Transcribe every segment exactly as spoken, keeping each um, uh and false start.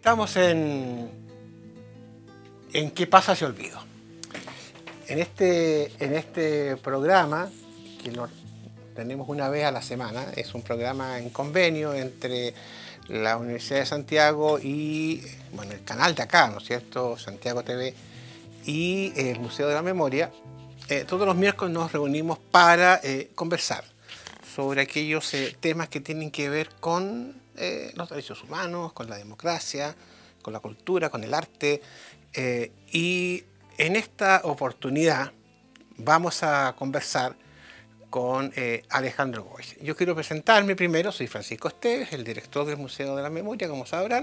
Estamos en, en ¿Qué pasa si olvido? En este, en este programa, que lo tenemos una vez a la semana, es un programa en convenio entre la Universidad de Santiago y bueno, el canal de acá, ¿no es cierto?, Santiago T V, y el Museo de la Memoria. Eh, todos los miércoles nos reunimos para eh, conversar sobre aquellos eh, temas que tienen que ver con eh, los derechos humanos, con la democracia, con la cultura, con el arte. Eh, y en esta oportunidad vamos a conversar con eh, Alejandro Goich. Yo quiero presentarme primero, soy Francisco Esteves, el director del Museo de la Memoria, como sabrán.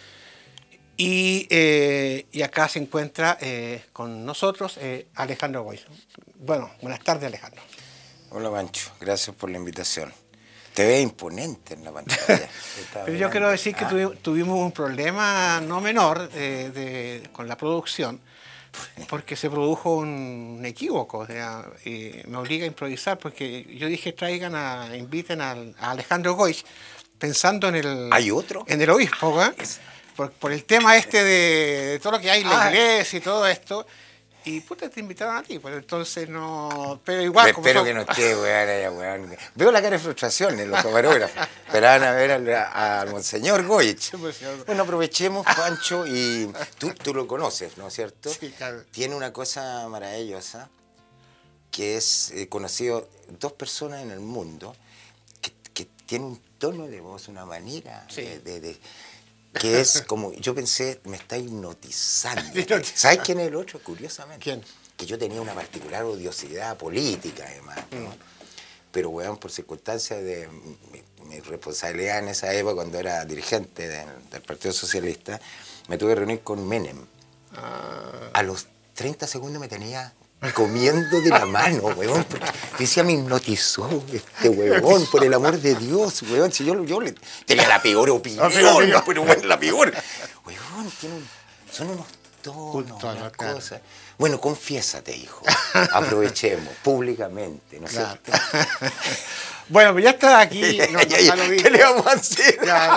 Y, eh, y acá se encuentra eh, con nosotros eh, Alejandro Goich. Bueno, buenas tardes, Alejandro. Hola, Pancho, gracias por la invitación. Te ves imponente en la pantalla. Pero yo quiero decir que ah. tuvi tuvimos un problema no menor eh, de, con la producción, porque se produjo un, un equívoco. O sea, y me obliga a improvisar, porque yo dije traigan a, inviten al, a Alejandro Goich, pensando en el, ¿Hay otro? En el obispo, ¿eh? por, por el tema este de, de todo lo que hay en la ah. iglesia y todo esto. Y puta, te invitaron a ti, pues entonces no... Pero igual... Me como espero son... que no esté, weón, weón. Veo la cara de frustración en los camarógrafos. Esperaban a ver al, al monseñor Goich. Bueno, aprovechemos, Pancho, y tú, tú lo conoces, ¿no es cierto? Sí, claro. Tiene una cosa maravillosa, que es eh, conocido dos personas en el mundo que, que tienen un tono de voz, una manera sí. de... de, de que es como, yo pensé, me está hipnotizando. ¿Sabes quién es el otro? Curiosamente. ¿Quién? Que yo tenía una particular odiosidad política, además, ¿no? Mm. Pero, weón, por circunstancias de mi, mi responsabilidad en esa época, cuando era dirigente del, del Partido Socialista, me tuve que reunir con Menem. Ah. A los treinta segundos me tenía comiendo de la mano, weón. Porque decía, me hipnotizó este weón, por el amor de Dios, weón. Si yo, yo le tenía la peor opinión, no, pero bueno, la peor. Weón, tiene un, son unos tonos, unas cosas. Bueno, confiésate, hijo. Aprovechemos públicamente, ¿no es claro. cierto? Bueno, pues ya está aquí. No, no, ¿Qué le vamos a hacer?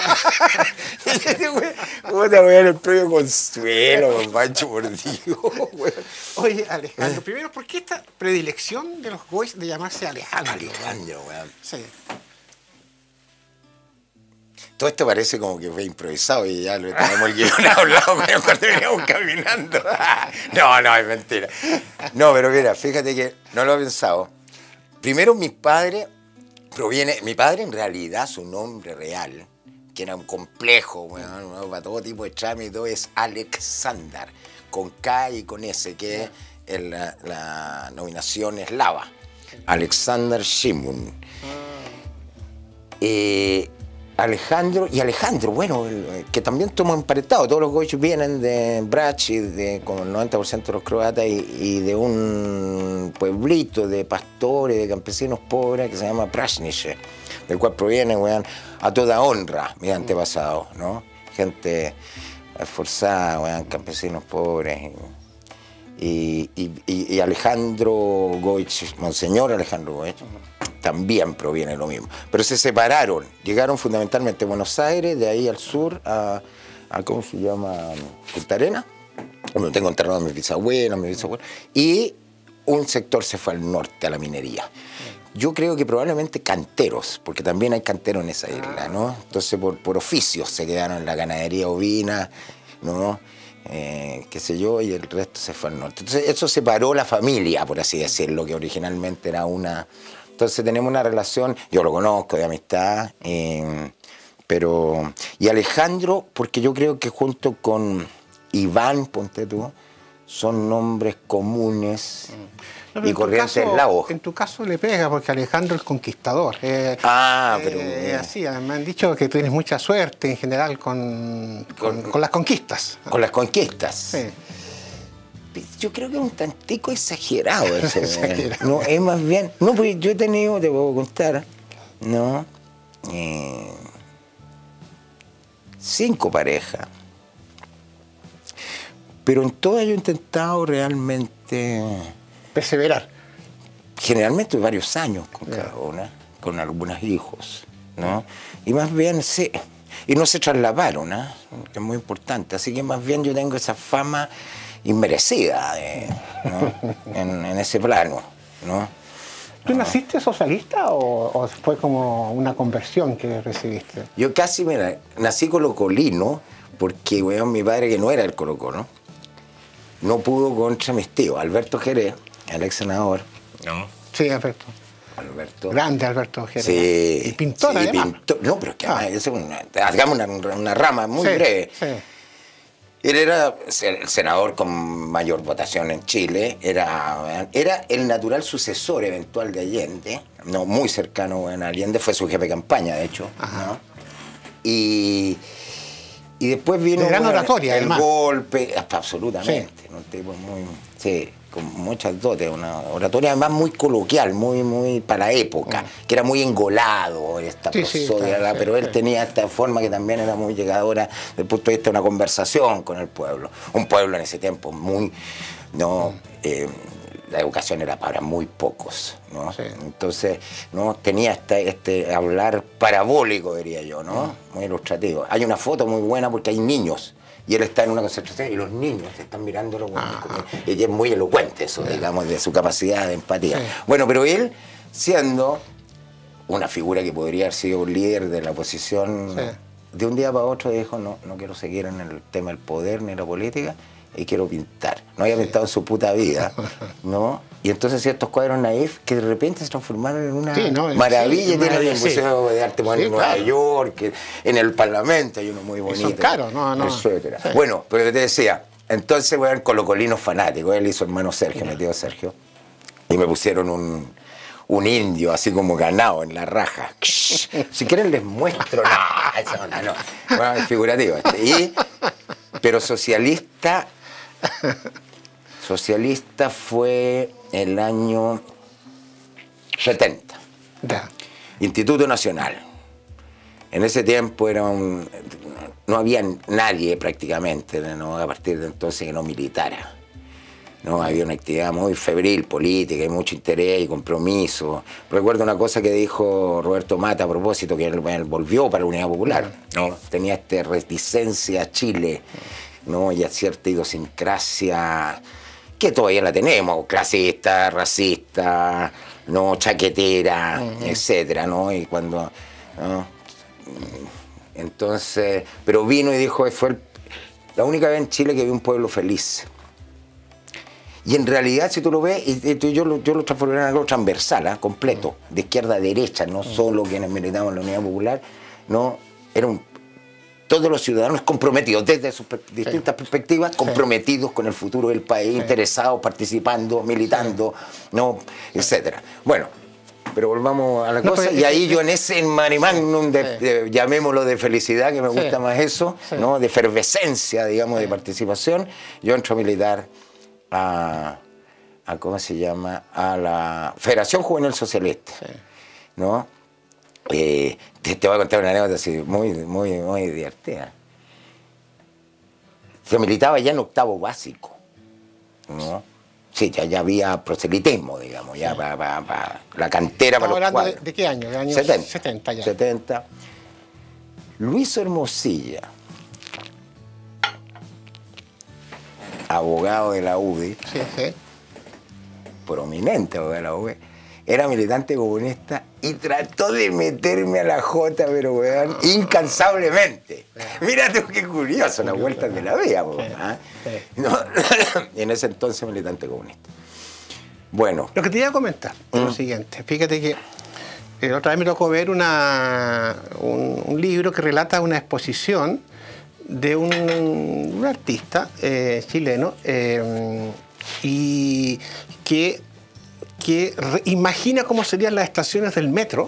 Puta, weón, el premio Consuelo, Pancho, por Dios, weón. Oye, Alejandro, primero, ¿por qué esta predilección de los Goich de llamarse Alejandro? Alejandro, weón. Sí. Todo esto parece como que fue improvisado y ya lo tenemos el guión hablado cuando veníamos caminando. No, no, es mentira. No, pero mira, fíjate que no lo he pensado. Primero, mis padres proviene, mi padre en realidad, su nombre real, que era un complejo, bueno, para todo tipo de trámite, es Alexander, con K y con S, que es la, la nominación eslava. Alexander Shimun. Eh, Alejandro, y Alejandro, bueno, el, que también tomó emparentado. Todos los Goich vienen de Brach, y de, con el noventa por ciento de los croatas, y, y de un pueblito de pastores, de campesinos pobres que se llama Prasnice, del cual proviene, weón, a toda honra, mis antepasados, ¿no? Gente esforzada, weón, campesinos pobres. Y, y, y, y Alejandro Goich, Monseñor Alejandro Goich, también proviene lo mismo. Pero se separaron, llegaron fundamentalmente a Buenos Aires, de ahí al sur, a, a ¿cómo se llama? Punta Arenas, donde tengo enterrado a mis bisabuelos, mis bisabuelos, y un sector se fue al norte, a la minería. Yo creo que probablemente canteros, porque también hay canteros en esa isla, ¿no? Entonces por, por oficios se quedaron en la ganadería ovina, ¿no? Eh, qué sé yo, y el resto se fue al norte. Entonces eso separó la familia, por así decirlo, que originalmente era una... Entonces tenemos una relación, yo lo conozco, de amistad, eh, pero... Y Alejandro, porque yo creo que junto con Iván, ponte tú, son nombres comunes no, y corrientes eslavos. En tu caso le pega, porque Alejandro es conquistador. Eh, ah, pero... Eh, eh, así, me han dicho que tienes mucha suerte en general con, con, con, con las conquistas. Con las conquistas. Sí. Yo creo que es un tantico exagerado eso. exagerado. No, es más bien... No, pues yo he tenido, te puedo contar, ¿no? Eh, cinco parejas. Pero en todas yo he intentado realmente... Perseverar. Generalmente varios años con cada una, con algunos hijos, ¿no? Y más bien, sí, y no se trasladaron, ¿eh? Es muy importante. Así que más bien yo tengo esa fama inmerecida de, ¿no? en, en ese plano, ¿no? ¿Tú naciste socialista o, o fue como una conversión que recibiste? Yo casi, mira, nací colocolino porque, weón, mi padre, que no era el Colo-Colo, no pudo contra mis tíos, Alberto Jerez, el ex senador. No. Sí, Alberto. Alberto. Grande Alberto Jerez. Sí. Y pintor, sí, además. Pintor. No, pero es que ah. además, es una, hagamos una, una rama muy sí, breve. Sí. Él era el senador con mayor votación en Chile, era, era el natural sucesor eventual de Allende, no muy cercano a Allende, fue su jefe de campaña, de hecho. ¿No? Y, y después vino de gran bueno, oratoria, el además. golpe, absolutamente, sí. un tipo muy, sí, con muchas dotes, una oratoria además muy coloquial, muy, muy para la época, mm. que era muy engolado, esta sí, sí, prosodia, claro, pero sí, él sí. tenía esta forma que también era muy llegadora desde el punto de vista de una conversación con el pueblo. Un pueblo en ese tiempo muy, no, mm. eh, la educación era para muy pocos, ¿no? Sí. Entonces, no tenía este, este hablar parabólico, diría yo, ¿no? Mm. Muy ilustrativo. Hay una foto muy buena porque hay niños. Y él está en una concentración y los niños están mirándolo. Ah, y es muy elocuente eso, digamos, de su capacidad de empatía. Sí. Bueno, pero él, siendo una figura que podría haber sido un líder de la oposición, sí. de un día para otro dijo, no, no quiero seguir en el tema del poder ni la política y quiero pintar. No había sí. pintado en su puta vida, ¿no? Y entonces ciertos cuadros naif que de repente se transformaron en una sí, no, maravilla. Sí, tiene el Museo sí. de Arte Moderno sí, en Nueva claro. York, que en el Parlamento hay uno muy bonito. Y son caros, no, no. Etcétera. Sí. Bueno, pero te decía, entonces voy a ver colocolinos fanáticos, él y su hermano Sergio, mi tío Sergio, y me pusieron un, un indio así como ganado en la raja. Si quieren les muestro, no, eso no, no. Bueno, es figurativo este. Y, pero socialista... Socialista fue el año setenta. Ya. Instituto Nacional. En ese tiempo era un, no había nadie prácticamente, ¿no? A partir de entonces que no militara. ¿No? Había una actividad muy febril, política, y mucho interés y compromiso. Recuerdo una cosa que dijo Roberto Mata a propósito, que él, él volvió para la Unidad Popular. ¿No? Tenía esta reticencia a Chile, ¿no? Y a cierta idiosincrasia que todavía la tenemos, clasista, racista, ¿no? Chaquetera, uh-huh. etcétera, ¿no? Y cuando, ¿no? Entonces, pero vino y dijo, fue el, la única vez en Chile que vi un pueblo feliz. Y en realidad, si tú lo ves, y, y yo, lo, yo lo transformé en algo transversal, ¿eh? Completo, de izquierda a derecha, no solo quienes militamos en la Unidad Popular, no, era un todos los ciudadanos comprometidos, desde sus distintas sí. perspectivas, comprometidos sí. con el futuro del país, sí. interesados, participando, militando, sí. no, etcétera. Bueno, pero volvamos a la no, cosa, pero, y ahí eh, yo en ese mare magnum, de, sí. de, llamémoslo de felicidad, que me gusta sí. más eso, sí. ¿no? De efervescencia, digamos, sí. de participación, yo entro a militar a, a, ¿cómo se llama?, a la Federación Juvenil Socialista, sí. ¿no? Eh, te, te voy a contar una anécdota así, muy, muy, muy divertida. Se militaba ya en octavo básico, ¿no? Sí, ya, ya había proselitismo, digamos, ya sí. para, para, para la cantera, para los cuadros. De, ¿De qué año? ¿De años setenta. setenta ya. setenta. Luis Hermosilla, abogado de la U D I, sí, sí. prominente abogado de la U D I, era militante comunista y trató de meterme a la Jota, pero weón, incansablemente. Mira tú qué curioso, las vueltas de la vida, ¿eh? ¿No? En ese entonces militante comunista. Bueno. Lo que te iba a comentar es ¿Mm? lo siguiente. Fíjate que eh, otra vez me tocó ver una, un, un libro que relata una exposición de un, un artista eh, chileno eh, y que que imagina cómo serían las estaciones del metro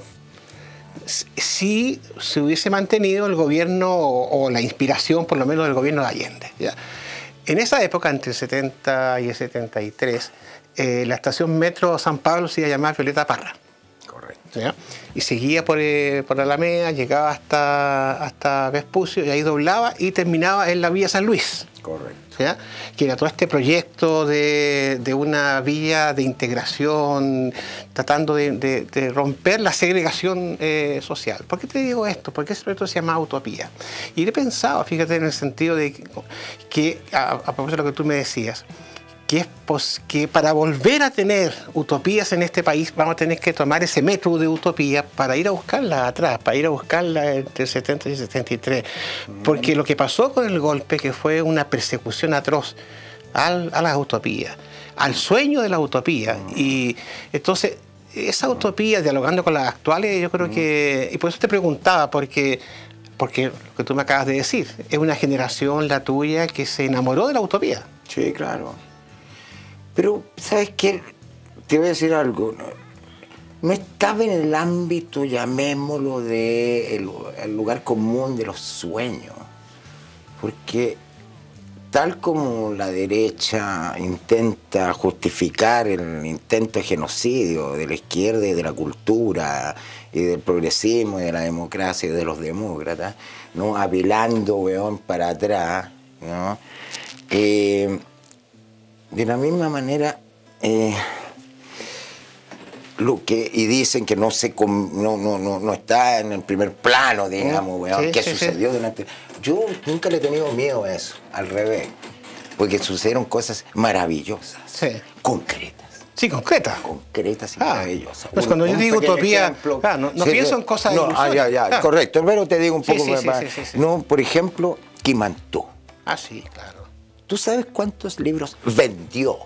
si se hubiese mantenido el gobierno o, o la inspiración, por lo menos, del gobierno de Allende. ¿Ya? En esa época, entre el setenta y el setenta y tres, eh, la estación metro San Pablo se iba a llamar Violeta Parra. Correcto. Correcto. ¿Ya? Y seguía por, eh, por Alameda, llegaba hasta, hasta Vespucio y ahí doblaba y terminaba en la Villa San Luis. Correcto. ¿Ya? Que era todo este proyecto de, de una vía de integración, tratando de, de, de romper la segregación eh, social. ¿Por qué te digo esto? Porque ese proyecto se llama Utopía. Y he pensado, fíjate, en el sentido de que, que a, a propósito de lo que tú me decías, que, es pos, que para volver a tener utopías en este país vamos a tener que tomar ese metro de utopía para ir a buscarla atrás, para ir a buscarla entre el setenta y el setenta y tres. Porque lo que pasó con el golpe, que fue una persecución atroz al, a las utopías, al sueño de la utopía, y entonces esa utopía, dialogando con las actuales, yo creo que, y por eso te preguntaba, porque porque lo que tú me acabas de decir, es una generación, la tuya, que se enamoró de la utopía. Sí, claro. Pero, ¿sabes qué? Te voy a decir algo. No, no estaba en el ámbito, llamémoslo, de el, el lugar común de los sueños. Porque tal como la derecha intenta justificar el intento de genocidio de la izquierda y de la cultura, y del progresismo, y de la democracia y de los demócratas, ¿no? Apelando, weón, para atrás, ¿no? Eh, de la misma manera, eh, lo que, y dicen que no, se, no, no, no, no está en el primer plano, digamos, weón, sí, que sí, sucedió sí. durante... Yo nunca le he tenido miedo a eso, al revés, porque sucedieron cosas maravillosas, sí. concretas. Sí, concretas. Concretas y ah, maravillosas. Pues un, cuando yo digo utopía, ah, no, no sí, pienso en cosas no, ah, ya, ya, ah. correcto, pero te digo un poco sí, sí, más. Sí, sí, sí, no, por ejemplo, Quimantú. Ah, sí, claro. ¿Tú sabes cuántos libros vendió?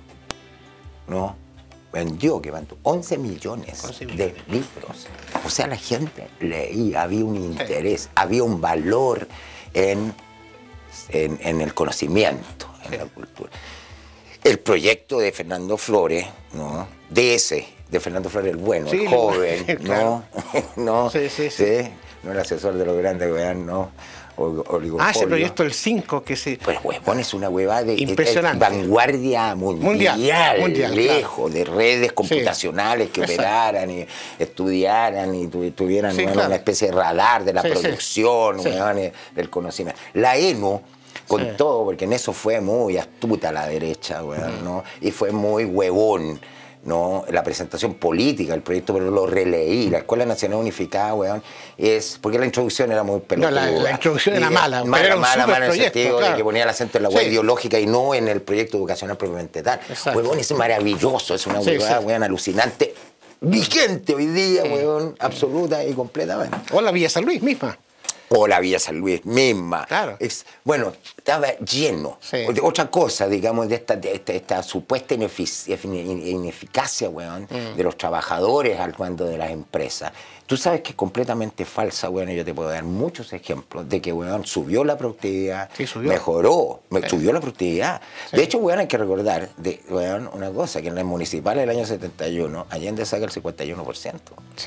¿No? Vendió, que vendió once millones de libros. O sea, la gente leía, había un interés, sí. había un valor en, en, en el conocimiento, en sí. la cultura. El proyecto de Fernando Flores, ¿no? De ese, de Fernando Flores el bueno, sí, el joven, ¿no? Claro. ¿no? Sí, sí, sí, sí. No el asesor de los grandes gobiernos, ¿no? Ah, ese proyecto el cinco que se... Pues huevón, es una huevada de, impresionante. de vanguardia mundial, mundial, mundial lejos, claro. de redes computacionales sí. que Exacto. operaran y estudiaran y tuvieran sí, bueno, claro. una especie de radar de la sí, producción, sí. Huevón, sí. del conocimiento. La ENU, con sí. todo, porque en eso fue muy astuta la derecha, huevón, mm. ¿no? Y fue muy huevón. ¿no? La presentación política del proyecto, pero lo releí. La Escuela Nacional Unificada, weón, es... Porque la introducción era muy pelotuda. No, la, la introducción era mala. Mala, era mala, mala en el proyecto, sentido claro. de que ponía el acento en la web sí. ideológica y no en el proyecto educacional propiamente tal. Weón, es maravilloso, es una sí, huevada, sí. weón, alucinante, vigente hoy día, sí. weón, absoluta y completamente. O la Villa San Luis misma. O la Villa San Luis misma. Claro. Es, bueno, estaba lleno. Sí. De otra cosa, digamos, de esta, de esta, esta supuesta inefic ineficacia, weón, mm. de los trabajadores al mando de las empresas. Tú sabes que es completamente falsa, weón, y yo te puedo dar muchos ejemplos de que, weón, subió la productividad, sí, subió. mejoró, me, sí. subió la productividad. Sí. De hecho, weón, hay que recordar, de, weón, una cosa, que en las municipales del año setenta y uno, Allende saca el cincuenta y uno por ciento. Sí.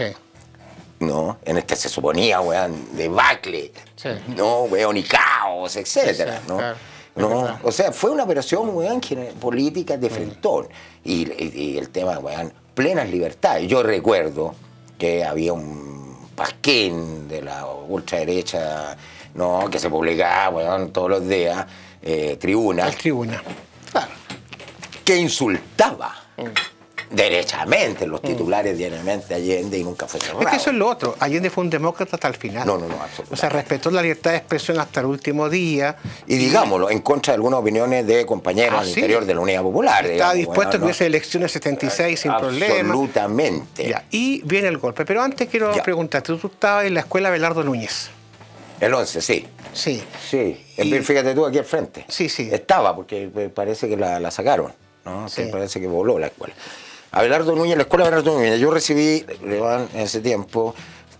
¿no? En este se suponía, weón, debacle, sí. ¿no? Weón, y caos, etcétera, sí, sí, ¿no? Claro. ¿no? O sea, fue una operación, weón, política de frentón. Y, y, y el tema, weón, plenas libertades. Yo recuerdo que había un pasquín de la ultraderecha, ¿no? Que se publicaba, weón, todos los días, eh, Tribuna. El Tribuna, claro. Que insultaba. Mm. derechamente los titulares mm. diariamente Allende y nunca fue cerrado. Es que eso es lo otro. Allende fue un demócrata hasta el final. No, no, no, absolutamente. O sea, respetó la libertad de expresión hasta el último día. Y, y digámoslo, en contra de algunas opiniones de compañeros ah, al sí. interior de la Unidad Popular. Estaba digamos, dispuesto bueno, a que hubiese ¿no? elecciones setenta y seis sin problema. Absolutamente. Ya. Y viene el golpe. Pero antes quiero ya. preguntarte, tú estabas en la escuela Belardo Núñez. El once, sí. Sí. Sí. Y... Fíjate tú aquí al frente. Sí, sí. Estaba, porque parece que la, la sacaron, ¿no? Sí. Parece que voló la escuela. Abelardo Núñez, la escuela Abelardo Núñez, yo recibí en ese tiempo,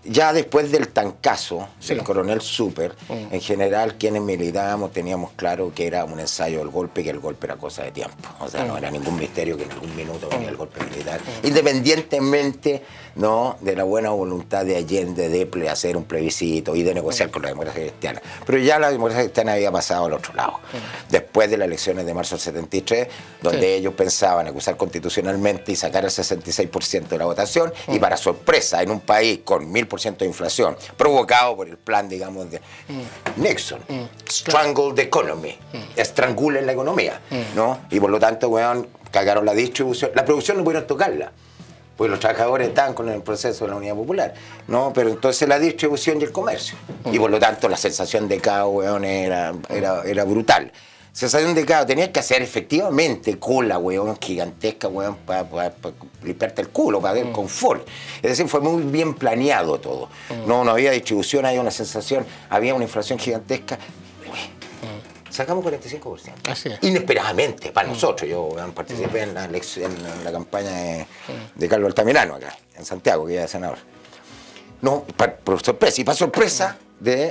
ya después del tancazo Sí. del coronel Super, Mm. en general quienes militábamos teníamos claro que era un ensayo del golpe, que el golpe era cosa de tiempo. O sea, Mm. no era ningún misterio que en algún minuto venía el golpe militar. Independientemente, ¿no?, de la buena voluntad de Allende de ple- hacer un plebiscito y de negociar con la democracia cristiana. Pero ya la democracia cristiana había pasado al otro lado. Después de las elecciones de marzo del setenta y tres, donde Sí. ellos pensaban acusar constitucionalmente y sacar el sesenta y seis por ciento de la votación, y para sorpresa, en un país con mil por ciento de inflación, provocado por el plan, digamos, de Nixon, strangle the economy, estrangulen la economía, ¿no? Y por lo tanto, weón, cagaron la distribución, la producción no pudieron tocarla, porque los trabajadores estaban con el proceso de la Unidad Popular, ¿no? Pero entonces la distribución y el comercio, y por lo tanto la sensación de caos, weón, era, era, era brutal. Sensación de caos, tenías que hacer efectivamente cola, weón, gigantesca, weón, para pa, pa limpiarte el culo, para ver Mm. confort. Es decir, fue muy bien planeado todo. Mm. No, no había distribución, había una sensación, había una inflación gigantesca. Mm. Sacamos cuarenta y cinco por ciento. Así es. Inesperadamente, para mm. nosotros. Yo weón, participé mm. en, la elección, en la campaña de, mm. de Carlos Altamirano acá, en Santiago, que ya es senador. No, para, por sorpresa, y para sorpresa de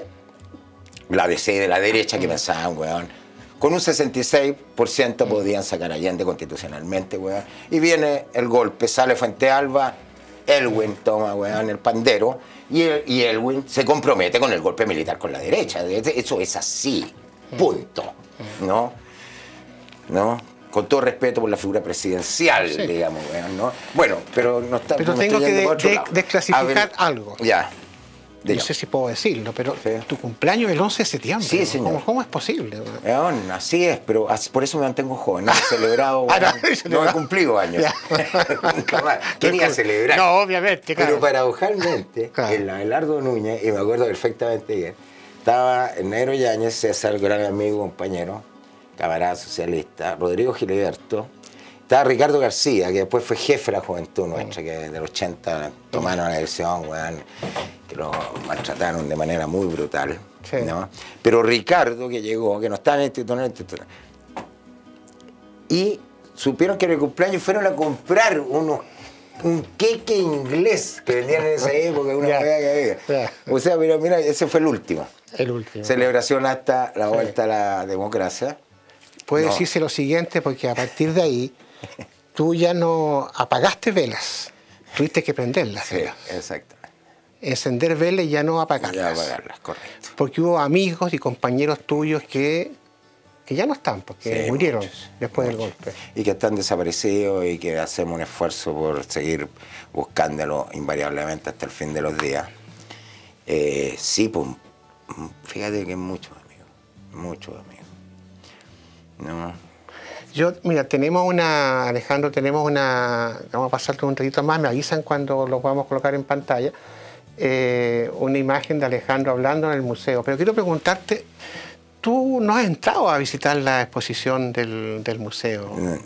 la D C de la derecha, que mm. pensaban, weón, con un sesenta y seis por ciento mm. podían sacar a Allende constitucionalmente, weón. Y viene el golpe, sale Fuente Alba, Elwin toma, weón, el pandero, y, el, y Elwin se compromete con el golpe militar con la derecha. Eso es así, punto. ¿No? ¿No? Con todo respeto por la figura presidencial, sí. digamos, weón, ¿no? Bueno, pero no está. Pero no tengo que de, de, lado. desclasificar ver, algo. Ya. No sé si puedo decirlo, pero sí. tu cumpleaños es el once de septiembre. Sí, señor. ¿Cómo, cómo es posible? León, así es, pero así, por eso me mantengo joven. No he celebrado, bueno, ah, no, no he cumplido años. Nunca más. Quería celebrar. No, obviamente, claro. Pero paradojalmente, claro. en la Abelardo Núñez, y me acuerdo perfectamente bien, estaba el Negro Yáñez, César, gran amigo, compañero, camarada socialista, Rodrigo Giliberto, estaba Ricardo García, que después fue jefe de la juventud nuestra, que del ochenta tomaron la elección, weón, que lo maltrataron de manera muy brutal. Sí. ¿No? Pero Ricardo, que llegó, que no estaba en el instituto, en el instituto, y supieron que en el cumpleaños fueron a comprar unos un queque inglés que vendían en esa época, una yeah. que había. Yeah. O sea, mira, mira, ese fue el último. El último. Celebración hasta la vuelta sí. a la democracia. Puede no. decirse lo siguiente, porque a partir de ahí tú ya no apagaste velas, tuviste que prenderlas. Sí, exacto. Encender velas y ya no apagarlas. Ya apagarlas, correcto. Porque hubo amigos y compañeros tuyos que, que ya no están, porque sí, murieron muchos, después muchos. del golpe. Y que están desaparecidos y que hacemos un esfuerzo por seguir buscándolo invariablemente hasta el fin de los días. Eh, sí, pues, fíjate que muchos amigos, muchos amigos. No. Yo, mira, tenemos una, Alejandro, tenemos una, vamos a pasarte un ratito más, me avisan cuando lo podamos colocar en pantalla, eh, una imagen de Alejandro hablando en el museo. Pero quiero preguntarte, ¿tú no has entrado a visitar la exposición del, del museo? No,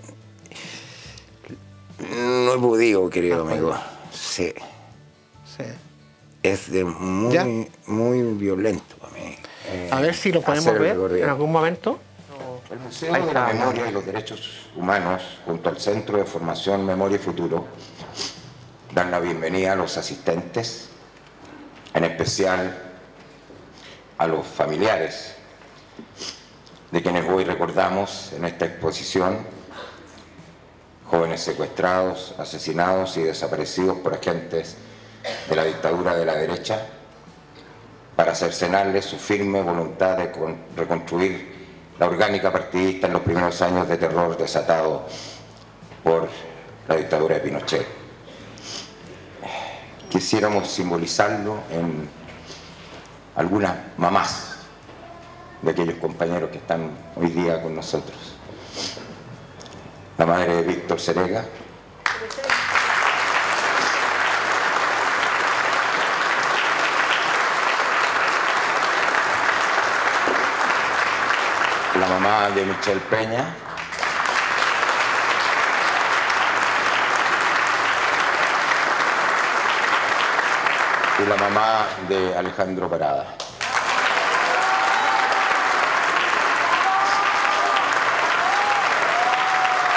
no he podido, querido ah, amigo. Sí. Sí. Es de muy, ¿Ya? muy violento para mí. Eh, a ver si lo podemos ver en algún momento. El Museo de la Memoria y los Derechos Humanos, junto al Centro de Formación Memoria y Futuro, dan la bienvenida a los asistentes, en especial a los familiares de quienes hoy recordamos en esta exposición, jóvenes secuestrados, asesinados y desaparecidos por agentes de la dictadura de la derecha, para cercenarles su firme voluntad de reconstruir la orgánica partidista en los primeros años de terror desatado por la dictadura de Pinochet. Quisiéramos simbolizarlo en algunas mamás de aquellos compañeros que están hoy día con nosotros. La madre de Víctor Serega, la mamá de Michelle Peña, y la mamá de Alejandro Parada.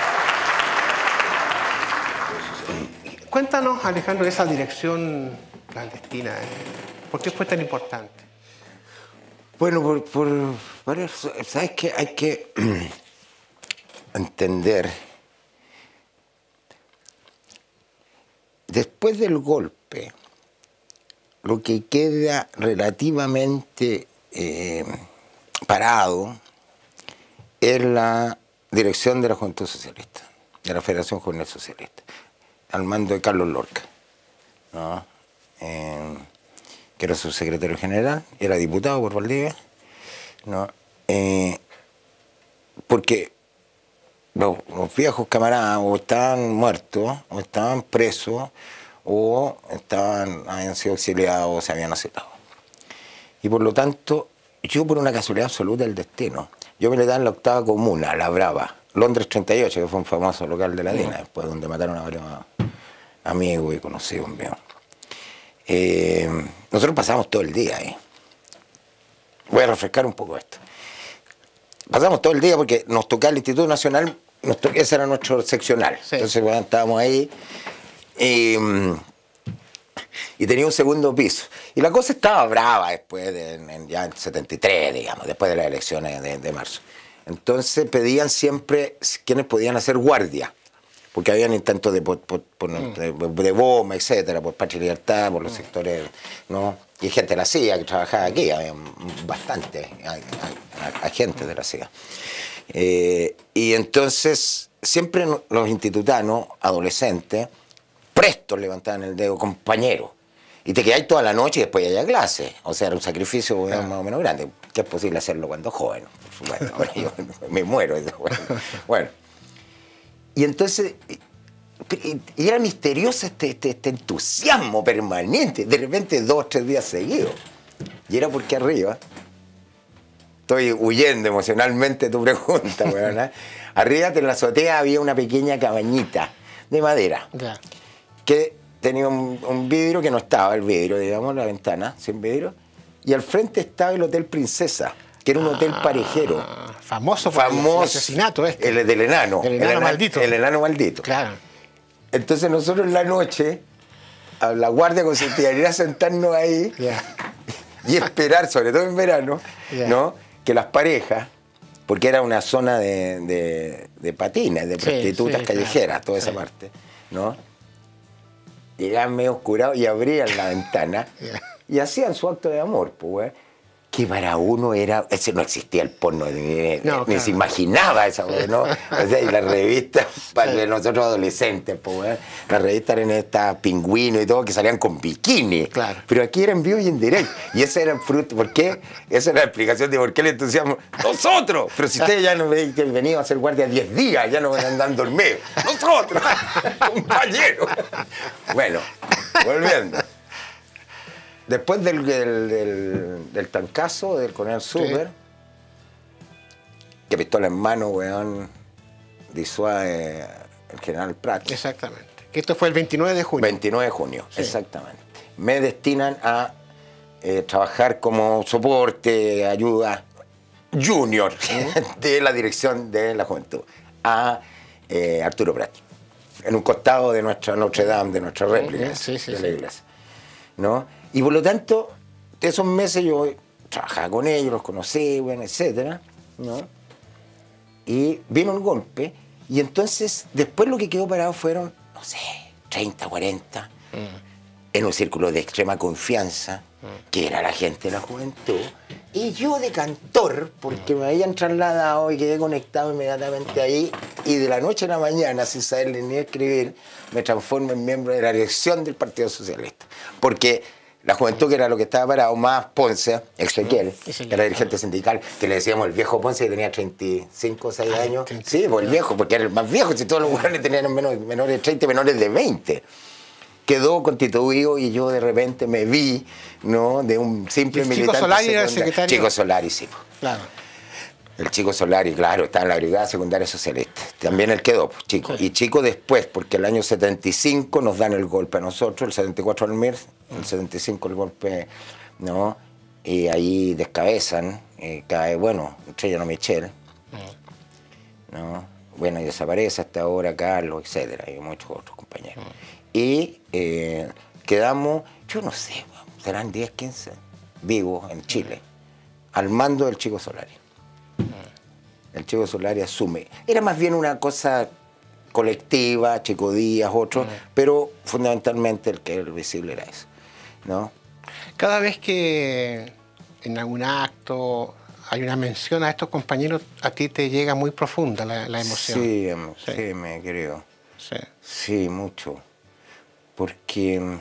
Cuéntanos, Alejandro, de esa dirección clandestina? ¿Por qué fue tan importante? Bueno, por, por, por eso, ¿sabes qué? Hay que entender, después del golpe, lo que queda relativamente eh, parado es la dirección de la Juventud Socialista, de la Federación Juvenil Socialista, al mando de Carlos Lorca, ¿no? Eh, que era su secretario general, era diputado por Valdivia, ¿no? Eh, porque los, los viejos camaradas o estaban muertos, o estaban presos, o estaban, habían sido exiliados, o se habían asilado. Y por lo tanto, yo por una casualidad absoluta del destino, yo militaba en la octava comuna, La Brava, Londres treinta y ocho, que fue un famoso local de la DINA, después donde mataron a varios amigos y conocidos míos. Eh, nosotros pasamos todo el día ahí. Voy a refrescar un poco esto. Pasamos todo el día porque nos tocaba el Instituto Nacional, nos tocaba, ese era nuestro seccional. Sí. Entonces, bueno, estábamos ahí y, y tenía un segundo piso. Y la cosa estaba brava después, de, en, ya en setenta y tres, digamos, después de las elecciones de, de marzo. Entonces pedían siempre quienes podían hacer guardia, porque habían intentos de, por, por, por, de, de bomba, etcétera, por Patria y Libertad, por los mm. sectores, ¿no? Y gente de la C I A que trabajaba aquí, había bastante agentes de la C I A. Eh, y entonces, siempre los institutanos, adolescentes, prestos levantaban el dedo, compañeros. Y te quedáis toda la noche y después ya hay clase. O sea, era un sacrificio claro. más o menos grande, que es posible hacerlo cuando joven. Por supuesto, ahora yo me muero. Bueno. bueno. Y entonces, y era misterioso este, este, este entusiasmo permanente, de repente dos o tres días seguidos. Y era porque arriba, estoy huyendo emocionalmente de tu pregunta, ¿verdad? Arriba en la azotea había una pequeña cabañita de madera, ya. que tenía un, un vidrio que no estaba, el vidrio, digamos, la ventana, sin vidrio, y al frente estaba el Hotel Princesa, que era un hotel ah, parejero. Famoso por famoso, el asesinato este. El del enano. El enano el maldito. El enano maldito. Claro. Entonces nosotros en la noche, a la guardia consistía en ir a sentarnos ahí yeah. y esperar, sobre todo en verano, yeah. ¿no? que las parejas, porque era una zona de, de, de patines, de prostitutas sí, sí, callejeras, claro. toda sí. esa parte, ¿no? Llegaban medio oscurados y abrían la ventana yeah. y hacían su acto de amor, pues, güey. Que para uno era, ese no existía el porno, ni, no, ni claro. se imaginaba esa, ¿no? O sea, y las revistas, para sí. nosotros adolescentes, pues, las revistas eran estas pingüinos y todo, que salían con bikini. Claro. Pero aquí era en vivo y en directo. Y ese era el fruto, ¿por qué? Esa era la explicación de por qué el entusiasmo. ¡Nosotros! Pero si ustedes ya no venían a hacer guardia diez días, ya no andan dormidos. ¡Nosotros! ¡Compañeros! Bueno, volviendo. Después del, del, del, del tancazo del coronel Super, sí. que pistola en mano, weón, disuade el general Prat. Exactamente. Que esto fue el veintinueve de junio. veintinueve de junio, sí. exactamente. Me destinan a eh, trabajar como soporte, ayuda junior ¿sí? de la dirección de la juventud a eh, Arturo Prat, en un costado de nuestra Notre Dame, de nuestra réplica sí, sí, de la sí. iglesia. ¿No? Y por lo tanto, esos meses yo trabajaba con ellos, los conocí, bueno, etcétera, ¿no? Y vino el golpe, y entonces después lo que quedó parado fueron, no sé, treinta, cuarenta, mm. en un círculo de extrema confianza, mm. que era la gente de la juventud, y yo de cantor, porque mm. me habían trasladado y quedé conectado inmediatamente ahí, y de la noche a la mañana, sin saber ni escribir, me transformo en miembro de la dirección del Partido Socialista. Porque la juventud, que era lo que estaba parado, más Ponce, Exequiel, que era dirigente sindical, que le decíamos el viejo Ponce, que tenía treinta y cinco o seis años. Sí, pues el viejo, porque era el más viejo, si todos los lugares tenían menos, menores de treinta, menores de veinte. Quedó constituido y yo de repente me vi, ¿no? De un simple ¿El militante. Chico Solari era el secretario? Chico Solari, sí. Claro. El Chico Solari, claro, estaba en la Brigada Secundaria Socialista. También él quedó, pues, Chico. Sí. Y Chico después, porque el año setenta y cinco nos dan el golpe a nosotros, el setenta y cuatro al M I R, el setenta y cinco el golpe, ¿no? Y ahí descabezan, eh, cae, bueno, Estrellano Michel, ¿no? Bueno, y desaparece hasta ahora Carlos, etcétera, y muchos otros compañeros. Y eh, quedamos, yo no sé, weón, serán diez, quince vivos en Chile, al mando del Chico Solari. El Chico Solari asume. Era más bien una cosa colectiva, Chico Díaz, otro, pero fundamentalmente el que era el visible era eso, ¿no? Cada vez que en algún acto hay una mención a estos compañeros, a ti te llega muy profunda la, la emoción. Sí, sí, sí, me creo. Sí. Sí, mucho. Porque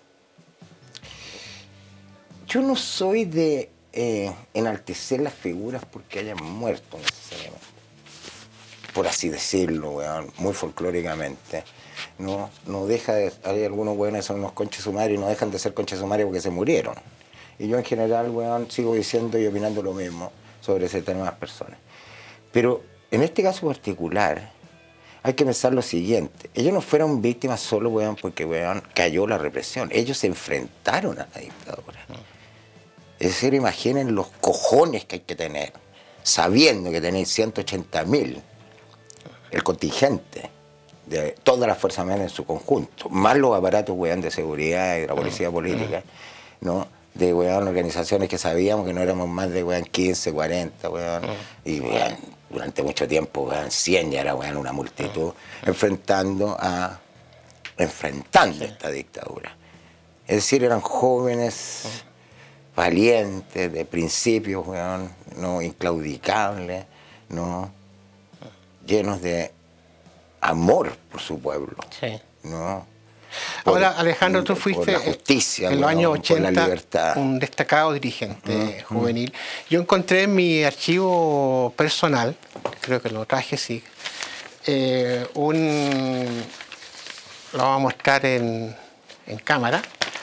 yo no soy de eh, enaltecer las figuras porque hayan muerto necesariamente, por así decirlo, weón, muy folclóricamente. No, no deja de, hay algunos weones que son unos conches sumarios y no dejan de ser conches sumarios porque se murieron. Y yo en general, weón, sigo diciendo y opinando lo mismo sobre ese tema de las personas. Pero en este caso particular hay que pensar lo siguiente. Ellos no fueron víctimas solo, weón, porque, weón, cayó la represión. Ellos se enfrentaron a la dictadura. Es decir, imaginen los cojones que hay que tener, sabiendo que tenéis ciento ochenta mil, el contingente de todas las fuerzas armadas en su conjunto, más los aparatos, weón, de seguridad y de la policía política, ¿no? De, weón, organizaciones que sabíamos que no éramos más de, weón, quince, cuarenta, weón, y, weón, durante mucho tiempo, weón, cien ya era, weón, una multitud, enfrentando a, enfrentando esta dictadura. Es decir, eran jóvenes, valientes, de principios, weón, no inclaudicables, no, llenos de amor por su pueblo, sí. ¿no? Por, Ahora, Alejandro, tú fuiste la justicia, en los años ochenta la un destacado dirigente mm, juvenil. Yo encontré en mi archivo personal, creo que lo traje, sí, eh, un... lo vamos a mostrar en, en cámara.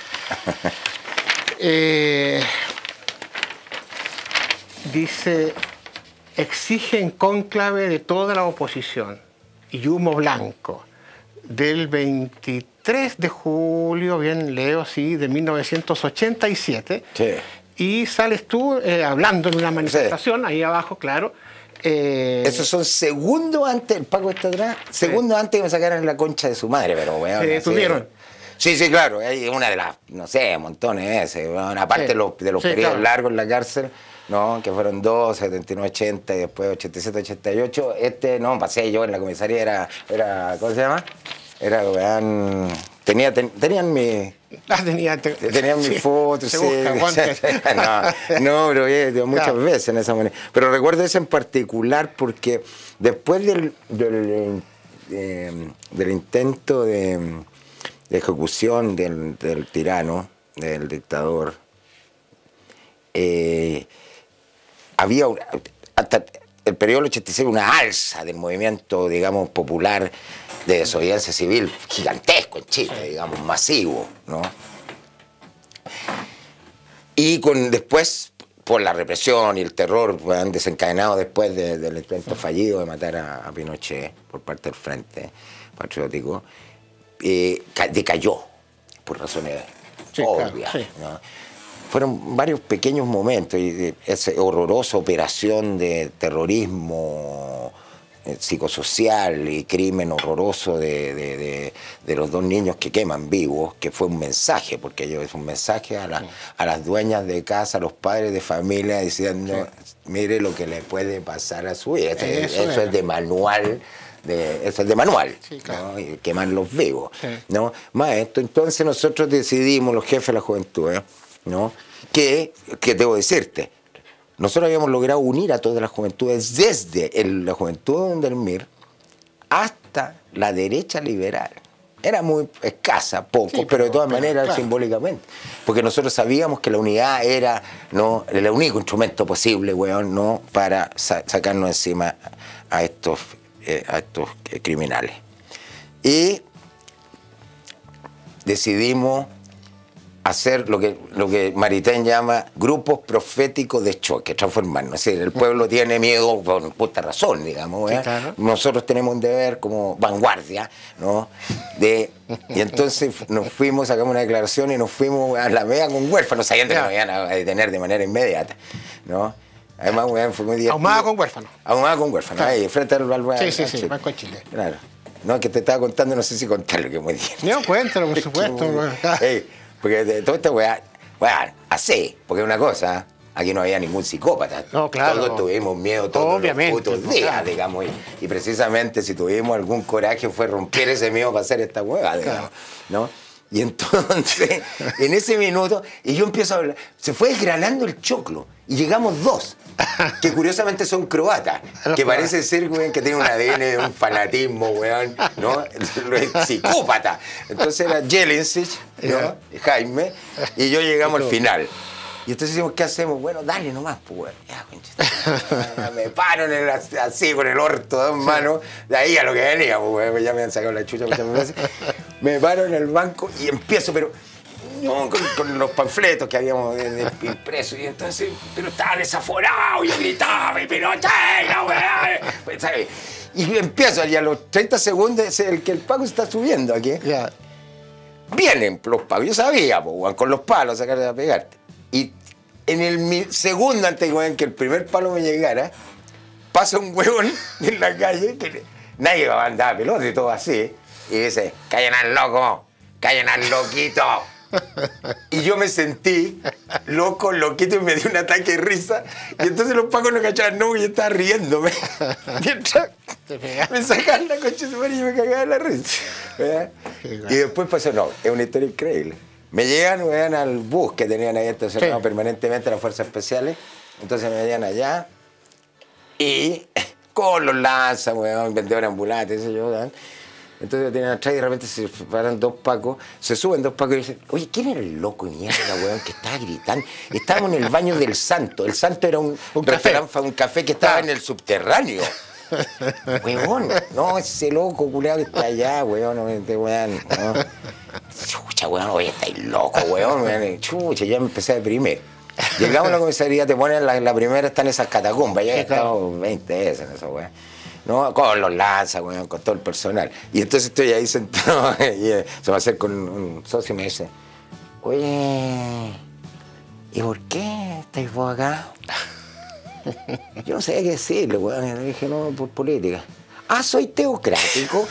eh, dice, exige en cónclave de toda la oposición y humo blanco, del veintitrés de julio, bien leo, sí, de mil novecientos ochenta y siete. Sí. Y sales tú eh, hablando en una manifestación, sí. Ahí abajo, claro. Eh, Esos son segundos antes, el Paco está atrás, sí. Segundos antes que me sacaran la concha de su madre, pero weón. ¿Se detuvieron? Sí, sí, claro, hay una de las, no sé, montones ese, weón, aparte sí. de los, de los sí, periodos claro. largos en la cárcel, ¿no? Que fueron dos, setenta y nueve, ochenta y después ochenta y siete, ochenta y ocho. Este, no, pasé yo en la comisaría, era, era ¿cómo se llama? Era, weón, tenía, ten, tenían mi... Ah, tenía, te, tenían sí, mis fotos, se sí. Busca, no, no, pero eh, muchas claro. veces en esa manera. Pero recuerdo eso en particular porque después del, del, eh, del intento de, de ejecución del, del tirano, del dictador, eh, había hasta el periodo del ochenta y seis una alza del movimiento, digamos, popular de desobediencia civil gigantesco en Chile, sí. digamos, masivo, ¿no? Y con después, por la represión y el terror, han desencadenado después de, del intento fallido de matar a, a Pinochet por parte del Frente Patriótico, eh, decayó por razones sí, obvias, claro, sí. ¿no? Fueron varios pequeños momentos y esa horrorosa operación de terrorismo eh, psicosocial y crimen horroroso de, de, de, de los dos niños que queman vivos, que fue un mensaje, porque ellos es un mensaje a, la, sí. a las dueñas de casa, a los padres de familia, diciendo, sí. mire lo que le puede pasar a su hija. Eso, eso, eso es de manual. De, eso es de manual, sí, claro. ¿no? Y quemar los vivos, sí. ¿no? Más esto, entonces nosotros decidimos, los jefes de la juventud, ¿eh? ¿no? Que, que debo decirte, nosotros habíamos logrado unir a todas las juventudes desde el, la juventud del M I R hasta la derecha liberal. Era muy escasa, poco, sí, pero, pero de todas pero, maneras claro. simbólicamente. Porque nosotros sabíamos que la unidad era, ¿no? el único instrumento posible, weón, ¿no? para sa sacarnos encima a estos, eh, a estos eh, criminales. Y decidimos hacer lo que, lo que Maritain llama grupos proféticos de choque, transformarnos. Es decir, el pueblo tiene miedo por justa razón, digamos. ¿eh? Sí, claro. Nosotros tenemos un deber como vanguardia, ¿no? De, y entonces nos fuimos, sacamos una declaración y nos fuimos a la vega con huérfanos, sabiendo que nos iban a detener de manera inmediata, ¿no? Además, bueno, fue muy divertido. Ahumada con huérfanos. Ahumada con huérfanos, claro. Ahí, frente al Balboa. Sí, sí, sí, Banco de Chile. Claro. No, que te estaba contando, no sé si contarlo, que muy bien. No, cuéntalo, por supuesto. Muy, hey, porque de toda esta weá, weá, así, porque es una cosa, aquí no había ningún psicópata. No, claro. Todos tuvimos miedo todos Obviamente, los putos no, días, claro. digamos. Y, y precisamente si tuvimos algún coraje fue romper ese miedo para hacer esta weá, digamos, Claro. ¿no? Y entonces, en ese minuto, y yo empiezo a hablar, se fue desgranando el choclo, y llegamos dos, que curiosamente son croatas, que parece ser, weón, que tiene un A D N, un fanatismo, weón, ¿no? Psicópata. Entonces era Jelinsic, ¿no? Jaime, y yo llegamos al final. Y entonces decimos, ¿qué hacemos? Bueno, dale nomás, pues, weón. Ya, concha, me paro en el, así con el orto de dos manos, de ahí a lo que venía, pues, weón. Ya me han sacado la chucha muchas veces. Me paro en el banco y empiezo, pero no, con, con los panfletos que habíamos impresos. Y entonces, pero estaba desaforado, y yo gritaba, pero no, weón. Pues, ¿sabes? Y empiezo, y a los treinta segundos, es el que el Paco está subiendo aquí. Ya. Vienen los pagos. Yo sabía, pues, weón, con los palos sacar a pegarte. Y en el segundo antes de que el primer palo me llegara, pasa un huevón en la calle, que nadie va a andar a pelota y todo así, y dice, callen al loco, callen al loquito. Y yo me sentí loco, loquito, y me dio un ataque de risa. Y entonces los pacos no cachaban, no, y yo estaba riéndome. Mientras me sacaban la coche de y yo me cagaba de la risa. ¿Verdad? Y después pasó, no, es una historia increíble. Me llegan, weón, al bus que tenían ahí estacionado, sí, permanentemente las fuerzas especiales. Entonces me llegan allá y con los lanzas, weón, vendedores ambulantes, eso yo, ¿verdad? Entonces lo tienen atrás y de repente se paran dos pacos, se suben dos pacos y dicen, oye, ¿quién era el loco de mierda, weón, que estaba gritando? Estábamos en el baño del Santo. El Santo era un, un restaurante, un café que estaba en el subterráneo. Weón, no, ese loco culiado que está allá, weón, no, este weón, no. Chucha, weón, oye, estáis loco, weón, weón. Chucha, ya me empecé a deprimir. Llegamos a la comisaría, te ponen la, la primera, están esas catacumbas, ya estamos veinte veces en esa weón. No, con los lanzas, weón, con todo el personal. Y entonces estoy ahí sentado y eh, se va a hacer con un socio y me dice, oye, ¿y por qué estáis vos acá? Yo no sabía qué decirle, weón. Le dije, no, por política. Ah, soy teocrático.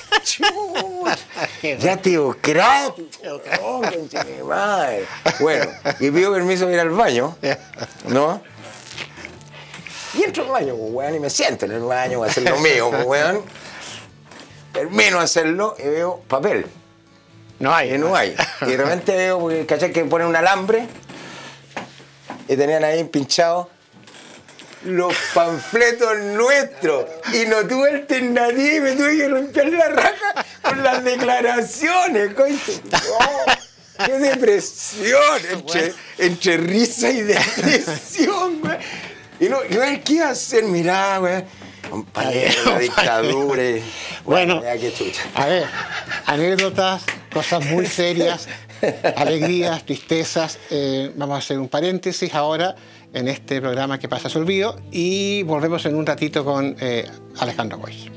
Ya teocrático. Oh, mi madre. Bueno, y pido permiso de ir al baño, ¿no? Y entro al baño, weón, y me siento en el baño a hacer lo mío, weón. Termino de hacerlo y veo papel. No hay. Y no hay. Y de repente veo, porque caché que ponen un alambre y tenían ahí pinchados los panfletos nuestros. Y no tuve alternativa y me tuve que limpiar la raja con las declaraciones, coño. Oh, ¡qué depresión! Entre, entre risa y depresión, güey. Y no, ¿qué iba a hacer? Mirá, güey. Compañero, la dictadura. Bueno, mira, qué chucha. A ver, anécdotas, cosas muy serias, alegrías, tristezas. Eh, vamos a hacer un paréntesis ahora en este programa que pasa su olvido y volvemos en un ratito con eh, Alejandro Goich.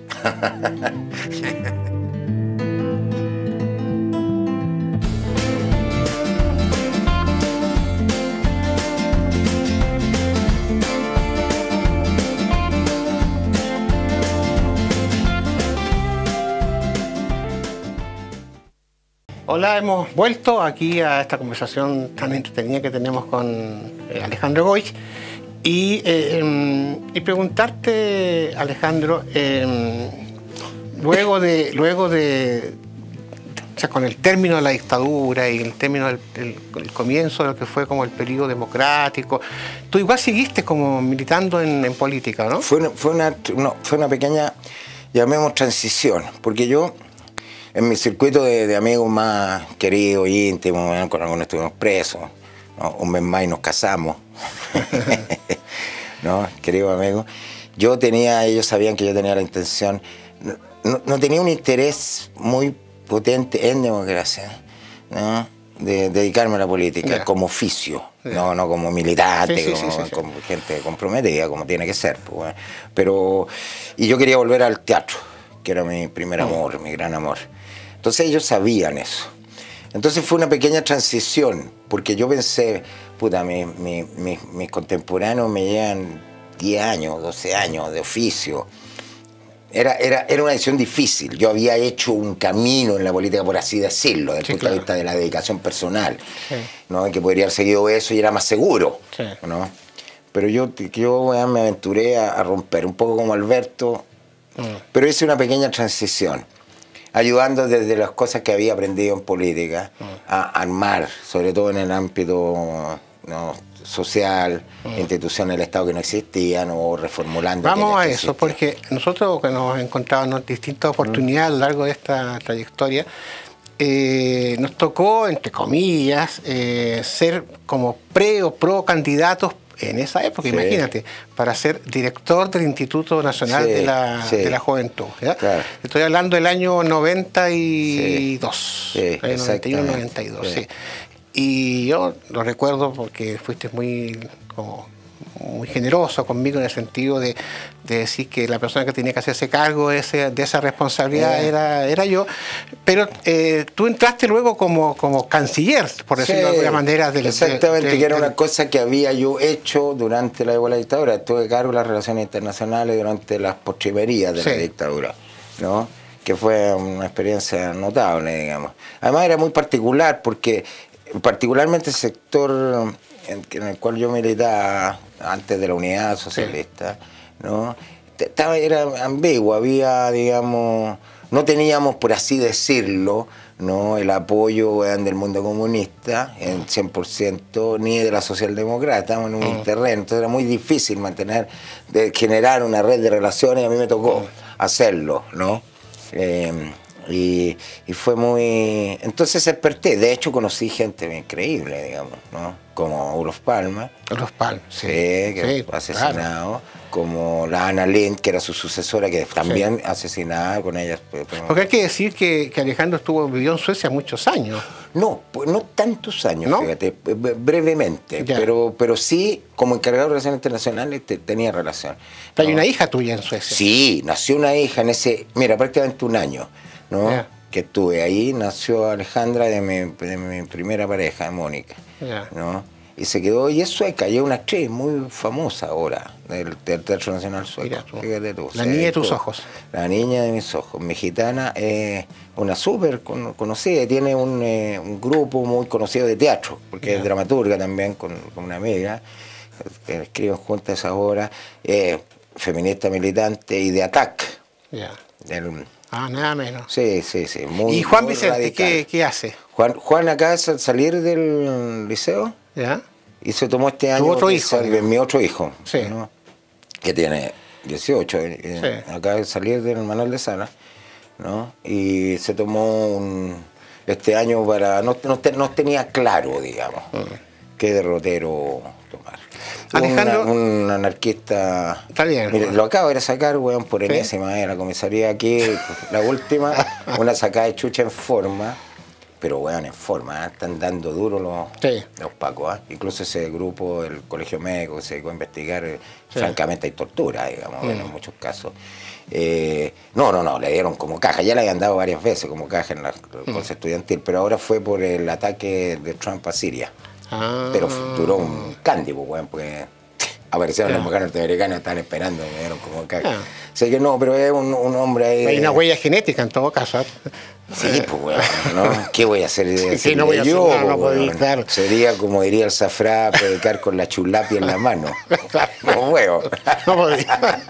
Hola, hemos vuelto aquí a esta conversación tan entretenida que tenemos con eh, Alejandro Goich y, eh, y preguntarte, Alejandro, eh, luego de, luego de, o sea, con el término de la dictadura y el término del el, el comienzo de lo que fue como el periodo democrático, tú igual seguiste como militando en, en política, ¿no? Fue una, fue una, no, fue una pequeña, llamemos transición, porque yo en mi circuito de, de amigos más queridos, íntimos, ¿no? Con algunos estuvimos presos, ¿no? Un mes más y nos casamos, ¿no? Queridos amigos. Yo tenía, ellos sabían que yo tenía la intención, no, no tenía un interés muy potente en democracia, ¿no? De, de dedicarme a la política, yeah, como oficio, yeah, no, no como militante, sí, sí, como, sí, sí, como sí, gente comprometida, como tiene que ser. Pues, bueno. Pero, y yo quería volver al teatro, que era mi primer amor, mm. mi gran amor. Entonces ellos sabían eso. Entonces fue una pequeña transición, porque yo pensé, puta, mi, mi, mi, mis contemporáneos me llevan diez años, doce años de oficio. Era, era, era una decisión difícil. Yo había hecho un camino en la política, por así decirlo, desde el sí, punto claro. de vista de la dedicación personal, sí. ¿no? Que podría haber seguido eso y era más seguro, sí. ¿no? Pero yo, yo bueno, me aventuré a, a romper, un poco como Alberto, mm. pero hice una pequeña transición, ayudando desde las cosas que había aprendido en política mm. a armar, sobre todo en el ámbito, ¿no?, social, mm. instituciones del Estado que no existían o reformulando. Vamos a eso, existían. Porque nosotros que nos encontrábamos en distintas oportunidades mm. a lo largo de esta trayectoria, eh, nos tocó, entre comillas, eh, ser como pre o pro candidatos en esa época, sí. imagínate, para ser director del Instituto Nacional sí, de, la, sí. de la Juventud. ¿Ya? Claro. Estoy hablando del año noventa y dos, sí. Sí, noventa y uno noventa y dos, sí. sí. Y yo lo recuerdo porque fuiste muy, como, muy generoso conmigo en el sentido de, de decir que la persona que tenía que hacerse cargo de, ese, de esa responsabilidad yeah. era, era yo. Pero eh, tú entraste luego como, como canciller, por decirlo sí, de alguna manera. Del, exactamente, de, de, de, que era de, una cosa que había yo hecho durante la, la dictadura. Tuve cargo de las relaciones internacionales durante las postrimerías de sí. la dictadura, ¿no? Que fue una experiencia notable, digamos. Además era muy particular porque particularmente el sector en el cual yo militaba antes de la Unidad Socialista, ¿no? Estaba, era ambiguo, había, digamos, no teníamos, por así decirlo, ¿no?, el apoyo del mundo comunista en cien por ciento, ni de la socialdemócrata, estábamos en un uh-huh. terreno, entonces era muy difícil mantener, de generar una red de relaciones, y a mí me tocó uh-huh. hacerlo, ¿no? Eh, Y, y fue muy... Entonces desperté. De hecho conocí gente increíble, digamos, ¿no? Como Olof Palme. Olof Palme, sí. sí que sí, fue asesinado. Claro. Como la Anna Lindh, que era su sucesora, que también sí. asesinada con ella. Porque hay que decir que, que Alejandro estuvo vivió en Suecia muchos años. No, pues no tantos años, ¿no? Fíjate, brevemente. Pero, pero sí, como encargado de Relaciones Internacionales, te, tenía relación. ¿No? Hay una hija tuya en Suecia. Sí, nació una hija en ese... Mira, prácticamente un año. ¿no? Yeah. Que estuve ahí, nació Alejandra de mi, de mi primera pareja, de Mónica, yeah. ¿no? Y se quedó, y es sueca, y es una actriz muy famosa ahora del, del Teatro Nacional Sueco. Tú. Fíjate tú. La niña de tus ojos. La niña de mis ojos, mexicana, eh, una súper con, conocida, tiene un, eh, un grupo muy conocido de teatro, porque yeah. es dramaturga también, con, con una amiga, que escriben juntas ahora, eh, feminista militante y de ATAC. Yeah. Del, Ah, nada menos. Sí, sí, sí. Muy, ¿Y Juan muy Vicente qué, qué hace? Juan, Juan acaba de salir del liceo ¿ya? Y se tomó este año... ¿Tu otro hijo? Sal, mi otro hijo, sí. ¿no? Que tiene dieciocho, sí. Acaba de salir del Manuel de Sala, ¿no? Y se tomó un, este año para... No, no, no tenía claro, digamos, mm. qué derrotero tomar. Alejandro, una, un anarquista. Está bien. Mire, lo acabo de sacar, weón, por enésima vez, ¿sí? La comisaría aquí, la última, una sacada de chucha en forma, pero weón, en forma, ¿eh? Están dando duro los, sí. los pacos, ¿eh? Incluso ese grupo, el Colegio Médico, que se dedicó a investigar, sí. francamente hay tortura, digamos, mm. en muchos casos. Eh, no, no, no, le dieron como caja, ya le habían dado varias veces como caja en la mm. cosa estudiantil, pero ahora fue por el ataque de Trump a Siria. Ah. Pero duró un candy, pues, bueno, porque aparecieron yeah. los mexicanos norteamericanos, estaban esperando, me dieron como caca. Yeah. Sé que no, pero es un, un hombre ahí. Hay una huella genética en todo caso. Sí, pues, bueno, ¿no? ¿Qué voy a hacer? Sí, sí, no voy a hacer, yo, no, no bueno, podía, claro. Sería como diría el Zafrá, predicar con la chulapia en la mano. Claro. No huevo. No podía.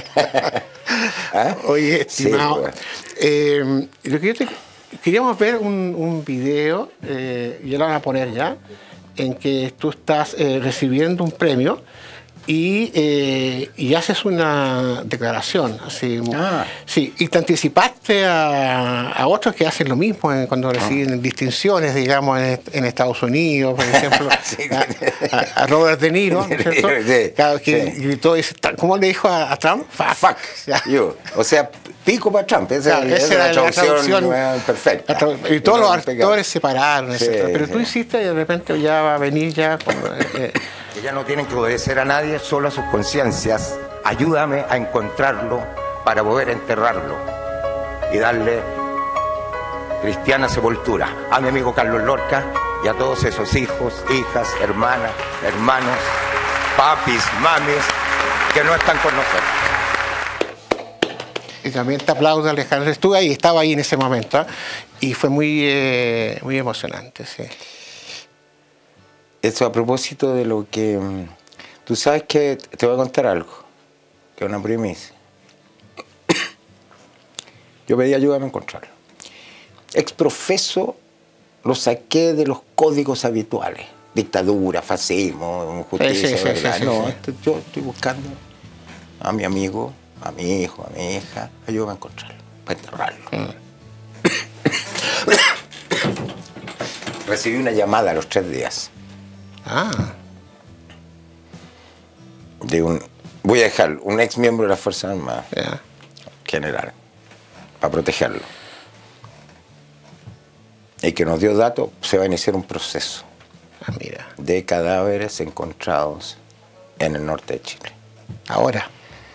¿Ah? Oye, estimado, sí, pues. eh, lo que yo te, queríamos ver un, un video, eh, ya lo van a poner ya, en que tú estás eh, recibiendo un premio y, eh, y haces una declaración. Así, ah. sí, y te anticipaste a, a otros que hacen lo mismo eh, cuando reciben ah. distinciones, digamos, en, en Estados Unidos, por ejemplo, sí. a, a Robert De Niro, ¿no es cierto? Sí. Claro, que sí. gritó, ¿cómo le dijo a, a Trump? Fuck. Fuck. You. O sea, pico para Trump, esa, claro, esa, esa era la traducción, la traducción perfecta. La tradu y todos los actores se pararon, sí, pero sí. tú hiciste y de repente ya va a venir ya... Con, eh, que ya no tienen que obedecer a nadie, solo a sus conciencias. Ayúdame a encontrarlo para poder enterrarlo y darle cristiana sepultura a mi amigo Carlos Lorca y a todos esos hijos, hijas, hermanas, hermanos, papis, mamis que no están con nosotros. Y también te aplaudo, Alejandro. Estuve ahí, estaba ahí en ese momento, ¿eh? Y fue muy, eh, muy emocionante, sí. Eso a propósito de lo que... Tú sabes que te voy a contar algo, que es una primicia. Yo pedí ayuda a encontrarlo. Exprofeso lo saqué de los códigos habituales. Dictadura, fascismo, justicia, sí, sí, ¿verdad? sí, sí, no, sí. esto, yo estoy buscando a mi amigo, a mi hijo, a mi hija, ayúdame a encontrarlo, para enterrarlo. Mm. Recibí una llamada a los tres días. Ah. De un, voy a dejarlo, un ex miembro de las Fuerzas Armadas, Yeah. general, para protegerlo. Y que nos dio datos, se va a iniciar un proceso Ah, mira. de cadáveres encontrados en el norte de Chile. Ahora.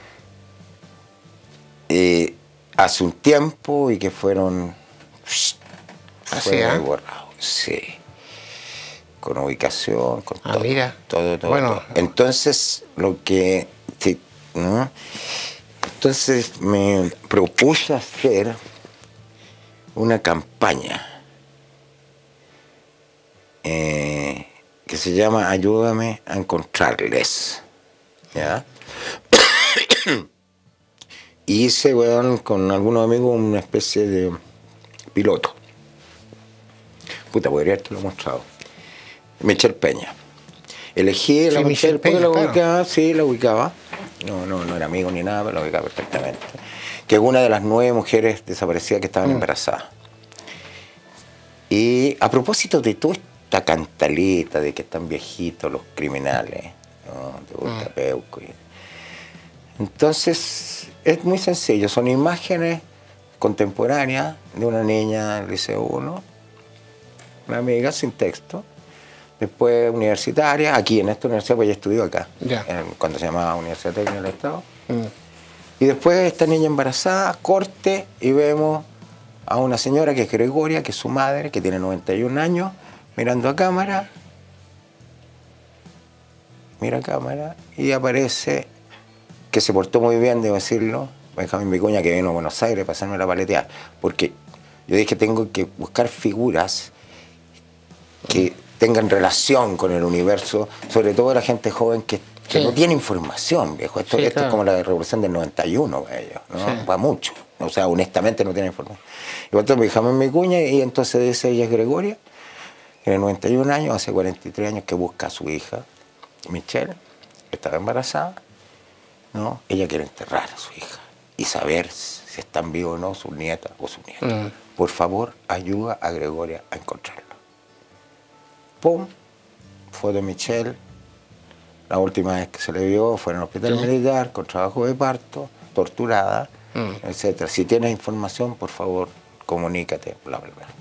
Y hace un tiempo y que fueron Así, fue ¿eh? borrados, sí, con ubicación, con Ah, todo, mira. todo, todo, Bueno. todo. Entonces lo que sí, ¿no? Entonces me propuse hacer una campaña eh, que se llama Ayúdame a encontrarles, ¿ya? Y hice, weón, con algunos amigos una especie de piloto. Puta, podría haberte lo mostrado. Michelle Peña. Elegí a la Sí, Michelle Michelle porque Peña, la claro. ubicaba, sí, la ubicaba. No, no, no era amigo ni nada, pero la ubicaba perfectamente. Que es una de las nueve mujeres desaparecidas que estaban Mm. embarazadas. Y a propósito de toda esta cantaleta de que están viejitos los criminales, ¿no? De Bultapeuco y... Entonces, es muy sencillo, son imágenes contemporáneas de una niña del Liceo uno, una amiga sin texto, después universitaria, aquí en esta universidad, pues ella estudió acá, Ya. en- cuando se llamaba Universidad Técnica del Estado, Mm. y después esta niña embarazada, corte, y vemos a una señora que es Gregoria, que es su madre, que tiene noventa y un años, mirando a cámara, mira a cámara, y aparece... que se portó muy bien, debo decirlo, Benjamín Vicuña, que vino a Buenos Aires para hacerme la paleteada, porque yo dije que tengo que buscar figuras que tengan relación con el universo, sobre todo la gente joven que, que Sí. no tiene información, viejo. Esto, Sí, esto claro. es como la revolución del noventa y uno para ellos, ¿no? Sí. Va mucho, o sea, honestamente no tiene información. Y entonces Benjamín Vicuña, y entonces dice ella es Gregoria, tiene noventa y un años, hace cuarenta y tres años que busca a su hija, Michelle, que estaba embarazada, ¿no? Ella quiere enterrar a su hija y saber si están vivos o no sus nietas o sus nietos. Mm. Por favor, ayuda a Gregoria a encontrarlo. Pum, foto de Michelle. La última vez que se le vio fue en el hospital Sí. militar, con trabajo de parto, torturada, Mm. etcétera. Si tienes información, por favor, comunícate, bla, bla, bla.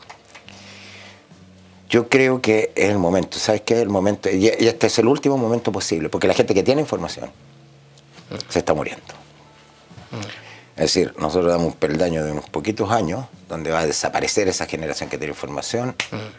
Yo creo que es el momento, ¿sabes qué? El momento, y y este es el último momento posible, porque la gente que tiene información se está muriendo. Es decir, nosotros damos un peldaño de unos poquitos años donde va a desaparecer esa generación que tiene información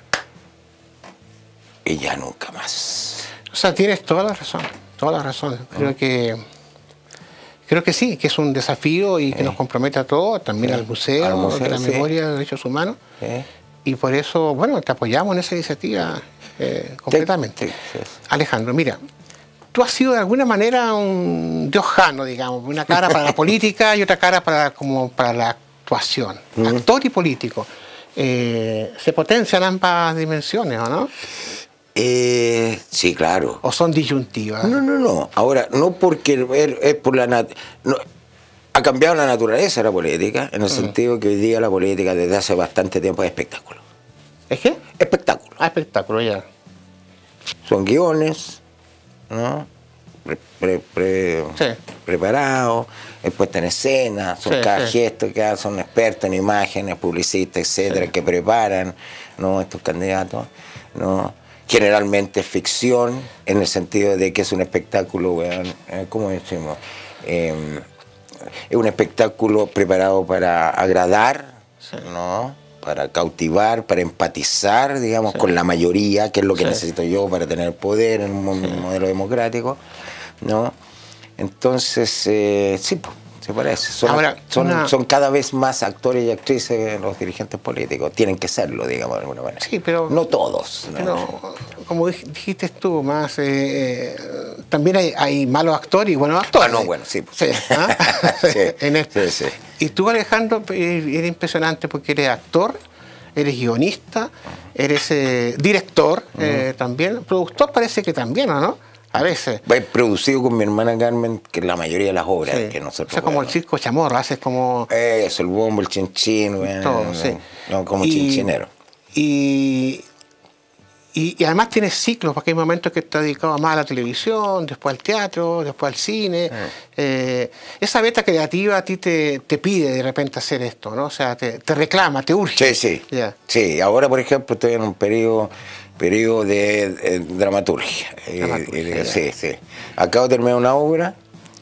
y ya nunca más. O sea, tienes toda la razón, toda la razón. Creo que creo que sí, que es un desafío y que Sí. nos compromete a todos, también Sí. al museo, Al museo, de la sí. memoria de derechos humanos. ¿Eh? Y por eso, bueno, te apoyamos en esa iniciativa eh, completamente. Sí, sí, sí. Alejandro, mira, tú has sido de alguna manera un diojano, digamos, una cara para la política y otra cara para, como para la actuación. Mm. Actor y político. Eh, ¿Se potencian ambas dimensiones o no? Eh, sí, claro. ¿O son disyuntivas? No, no, no. Ahora, no porque es, es por la nat no, ha cambiado la naturaleza de la política, en el sentido que hoy día la política desde hace bastante tiempo es espectáculo. ¿Es qué? Espectáculo. Ah, espectáculo, ya. Son guiones, ¿no? Pre- pre- pre- Sí. Preparados, es puesta en escena, son Sí, cada sí. gesto que hacen, son expertos en imágenes, publicistas, etcétera, Sí. que preparan, ¿no? Estos candidatos, ¿no? Generalmente es ficción, en el sentido de que es un espectáculo, weón, eh, ¿cómo decimos? Eh, es un espectáculo preparado para agradar, Sí. ¿no? Para cautivar, para empatizar, digamos, Sí. con la mayoría, que es lo que Sí. necesito yo para tener poder en un mo- modelo democrático, ¿no? Entonces, eh, sí, po, se parece. Son, Ahora, son, una... son cada vez más actores y actrices los dirigentes políticos. Tienen que serlo, digamos, de alguna manera. Sí, pero... No todos. Pero, ¿no? como dijiste tú, más eh, también hay, hay malos actores y buenos actores. Ah, no, bueno, sí. Sí, ¿ah? Sí, en este. sí, sí. Y tú, Alejandro, eres impresionante porque eres actor, eres guionista, eres eh, director uh-huh. eh, también, productor parece que también, ¿o no? A veces. He producido con mi hermana Carmen que la mayoría de las obras sí. que nosotros... O sea, como el circo chamorro, haces como... Eso, el bombo, el chinchín, todo, bueno, sí. No, como y, chinchinero. Y... Y, y además tienes ciclos, porque hay momentos que estás dedicado más a la televisión, después al teatro, después al cine. Mm. Eh, esa beta creativa a ti te, te pide de repente hacer esto, ¿no? O sea, te, te reclama, te urge. Sí, sí. Yeah. Sí, ahora, por ejemplo, estoy en un periodo, periodo de, de dramaturgia. dramaturgia eh, eh, sí, sí. Acabo de terminar una obra.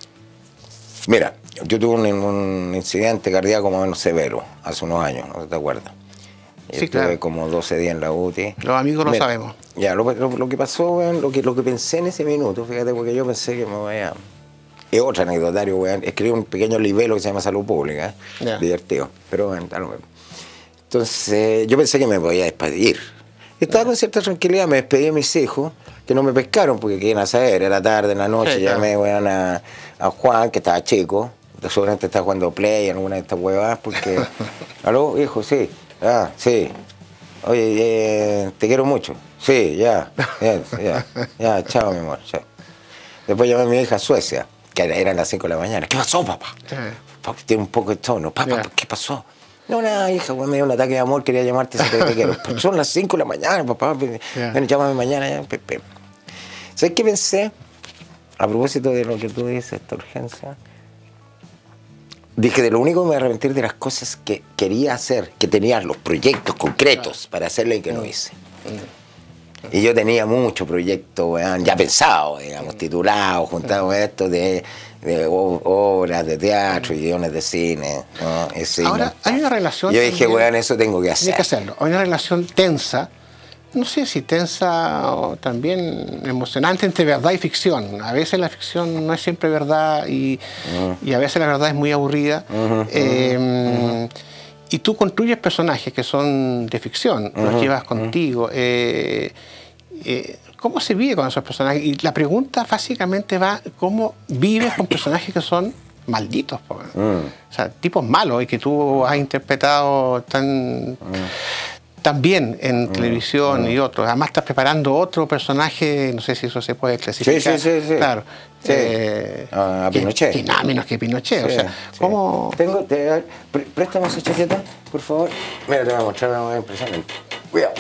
Mira, yo tuve un, un incidente cardíaco más o menos severo hace unos años, ¿no te acuerdas? Sí, Estuve claro. como doce días en la U T I. Los amigos Mira, lo sabemos. Ya, lo, lo, lo que pasó, weón, lo que, lo que pensé en ese minuto, fíjate, porque yo pensé que me voy a... Es otro anecdotario, weón. Escribí un pequeño libelo que se llama Salud Pública, ¿eh? Yeah. Divertido. Pero bueno, tal vez. Entonces, yo pensé que me podía despedir. Estaba yeah. con cierta tranquilidad, me despedí de mis hijos, que no me pescaron porque querían saber, era tarde en la noche, sí, llamé, claro. weón, a, a Juan, que estaba chico, seguramente estaba jugando play en alguna de estas huevadas, porque... ¿Aló, hijo? Sí. Ah, sí. Oye, eh, te quiero mucho. Sí, ya, ya, ya, ya, chao, mi amor, chao. Después llamé a mi hija a Suecia, que eran las cinco de la mañana. ¿Qué pasó, papá? Sí. Tiene un poco de tono. Papá, ¿qué pasó? No, nada, hija, me dio un ataque de amor, quería llamarte si te quiero. Son las cinco de la mañana, papá. Yeah. Ven, llámame mañana. Ya. ¿Sabes qué pensé? A propósito de lo que tú dices, esta urgencia. Dije, de lo único que me voy a arrepentir de las cosas que quería hacer, que tenía los proyectos concretos para hacerlo y que no hice. Y yo tenía muchos proyectos, weón, ya pensados, digamos, titulados, juntados esto de, de obras de teatro y guiones de cine, ¿no? Ese, ahora, ¿no? hay una relación... Yo dije, weón, eso tengo que hacer. Tienes que hacerlo. Hay una relación tensa, no sé si tensa o también emocionante entre verdad y ficción. A veces la ficción no es siempre verdad y, uh-huh. y a veces la verdad es muy aburrida. Uh-huh. eh, uh-huh. Y tú construyes personajes que son de ficción, uh-huh. los llevas contigo. Eh, eh, ¿Cómo se vive con esos personajes? Y la pregunta básicamente va, ¿cómo vives con personajes que son malditos? Uh-huh. O sea, tipos malos y que tú has interpretado tan... Uh-huh. También en mm, televisión mm. y otros. Además estás preparando otro personaje, no sé si eso se puede clasificar. Sí, sí, sí. sí. Claro. Sí. Eh, a Pinochet. Que, que nada menos que Pinochet. Sí, o sea, sí. ¿cómo...? Tengo, te, pre, préstame esa chaqueta, por favor. Mira, te voy a mostrar una nueva impresión. Cuidado.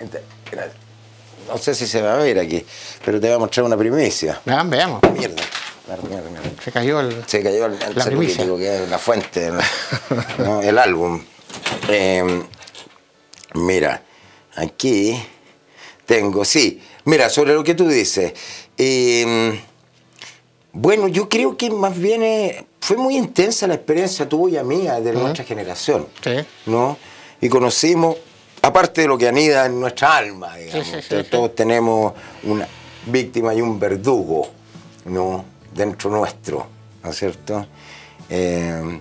No sé si se va a ver aquí, pero te voy a mostrar una primicia. Vean, veamos. Mierda. Mierda, mierda, mierda. Se cayó el... Se cayó el, el la primicia. Que es la fuente, ¿no? El álbum. Eh, Mira, aquí tengo, sí, mira, sobre lo que tú dices. Eh, bueno, yo creo que más bien eh, fue muy intensa la experiencia tuya, mía, de uh-huh. nuestra generación, sí. ¿no? Y conocimos, aparte de lo que anida en nuestra alma, digamos, sí, sí, sí, todos sí. tenemos una víctima y un verdugo, ¿no? Dentro nuestro, ¿no es cierto? Eh,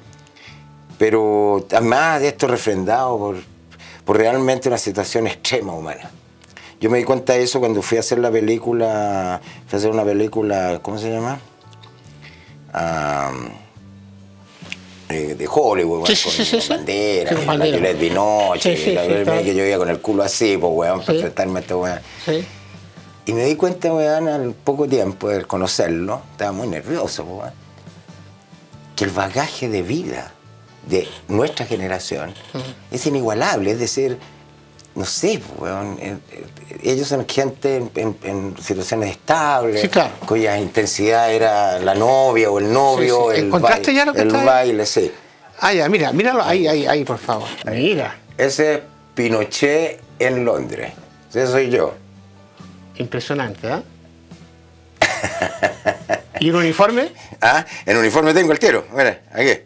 pero además de esto refrendado por... por realmente una situación extrema humana. Yo me di cuenta de eso cuando fui a hacer la película, fui a hacer una película, ¿cómo se llama? Um, eh, de Hollywood, sí, con sí, sí, bandera, sí, la Juliette Binoche, sí, sí, la sí, verdad claro. que yo iba con el culo así, pues, weón, para sí. enfrentarme a este weón. Sí. Y me di cuenta, weón, al poco tiempo de conocerlo, estaba muy nervioso, weón, que el bagaje de vida de nuestra generación uh-huh. es inigualable, es decir, no sé, bueno, eh, eh, ellos son gente en, en, en situaciones estables, sí, claro. cuya intensidad era la novia o el novio, sí, sí. el, ¿Encontraste baile, ya lo que el está baile, sí. Ah, ya, mira, míralo ahí, ahí, ahí, por favor. Mira. Ese es Pinochet en Londres, ese soy yo. Impresionante, ¿eh? ¿Y un uniforme? Ah, el uniforme tengo el tiro, mira, aquí.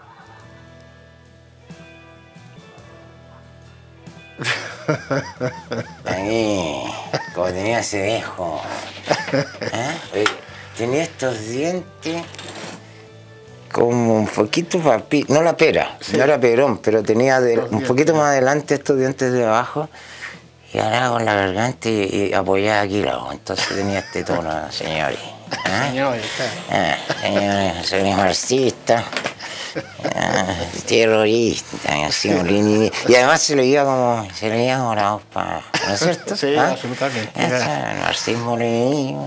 Ahí, como tenía ese dejo. ¿Eh? Tenía estos dientes como un poquito papi, no la pera, sí. no era perón, pero tenía de, un dientes, poquito más adelante estos dientes de abajo y hablaba con la garganta y, y apoyaba aquí la voz. Entonces tenía este tono, señores. ¿eh? Señores, ¿eh? señores, señores marxistas, eh, terroristas, así, y además se le iba como, se le iba como la voz para, ¿no es cierto? Sí, ¿ah? absolutamente. El marxismo leído,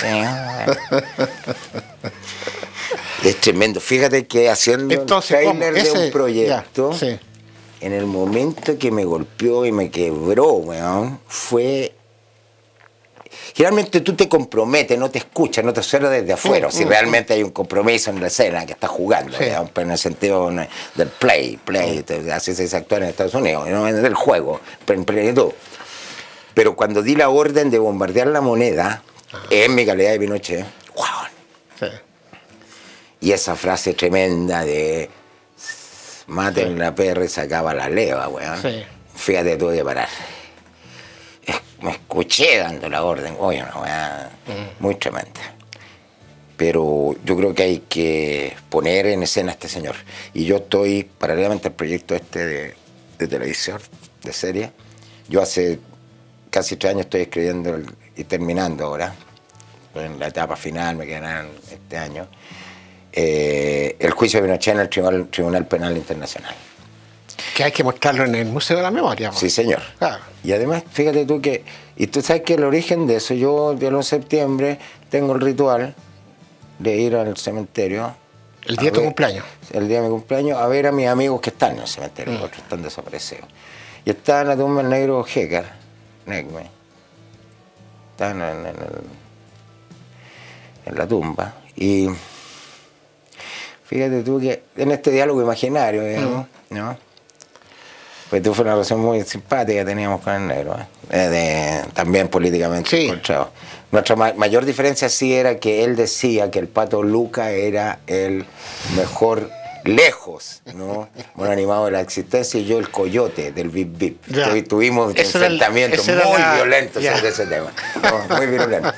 es tremendo. Fíjate que haciendo Entonces, el trailer ese, de un proyecto, ya, sí. en el momento que me golpeó y me quebró, weón, fue... Generalmente tú te comprometes, no te escuchas, no te observas desde afuera. Mm, si mm, realmente mm. hay un compromiso en la escena que estás jugando, sí. ¿verdad? Pero en el sentido del play, play, mm. así se dice actuar en Estados Unidos, no del juego, en plenitud. Pero cuando di la orden de bombardear la moneda, ah. en mi calidad de Pinochet, wow. Sí. Y esa frase tremenda de maten sí. la perra y sacaba la leva, weón. Sí. Fíjate, tuve que parar. Me escuché dando la orden, oye, una weá mm. muy tremenda. Pero yo creo que hay que poner en escena a este señor. Y yo estoy, paralelamente al proyecto este de, de televisión, de serie, yo hace casi tres años estoy escribiendo el, y terminando ahora, en la etapa final, me quedarán este año, eh, el juicio de Pinochet en el Tribunal, Tribunal Penal Internacional. Que hay que mostrarlo en el Museo de la Memoria. ¿no? Sí, señor. Claro. Y además, fíjate tú que, y tú sabes que el origen de eso, yo el once de septiembre tengo el ritual de ir al cementerio. ¿El día de tu ver, cumpleaños? El día de mi cumpleaños, a ver a mis amigos que están en el cementerio, mm. otros están desaparecidos. Y está en la tumba el negro Hecker, Negme. Está en, en, en, en la tumba. Y fíjate tú que en este diálogo imaginario, digamos, mm. ¿no? Pues tú fue una relación muy simpática que teníamos con el negro, ¿eh? De, también políticamente sí. encontrado. Nuestra ma mayor diferencia sí era que él decía que el Pato Luca era el mejor, lejos, ¿no? Un animado de la existencia, y yo el coyote del Bip Bip. Ya. Tuvimos eso enfrentamientos el, muy la... violentos ya. sobre ese tema, ¿no? Muy violentos.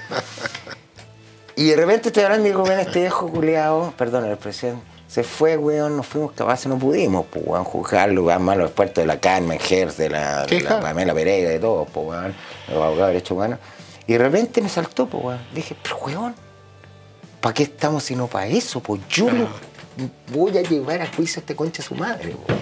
Y de repente estoy hablando y digo, ven, este viejo culiado, perdón la expresión, se fue, weón, nos fuimos capaces, no pudimos, pues, weón, juzgarlo, weón, más los expertos de la Carmen Gers, de la, de la Pamela Pereira, de todos, pues, weón, los abogados de derechos humanos. Y de repente me saltó, pues, weón. Dije, pero, weón, ¿para qué estamos sino para eso? Pues yo no. lo voy a llevar a juicio a este concha a su madre, weón.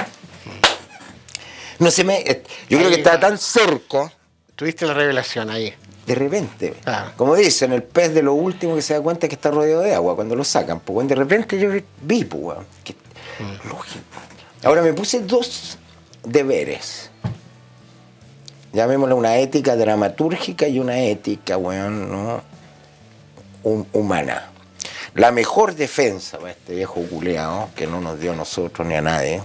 No se me. Yo ahí creo que estaba tan cerca. Tuviste la revelación ahí. De repente, ah. como dicen, el pez de lo último que se da cuenta es que está rodeado de agua cuando lo sacan. Pues de repente yo vi, pues, weón. Que, mm. lógico. Ahora me puse dos deberes. Llamémosle una ética dramatúrgica y una ética, weón, ¿no? Un, humana. La mejor defensa para este viejo culeado, que no nos dio a nosotros ni a nadie.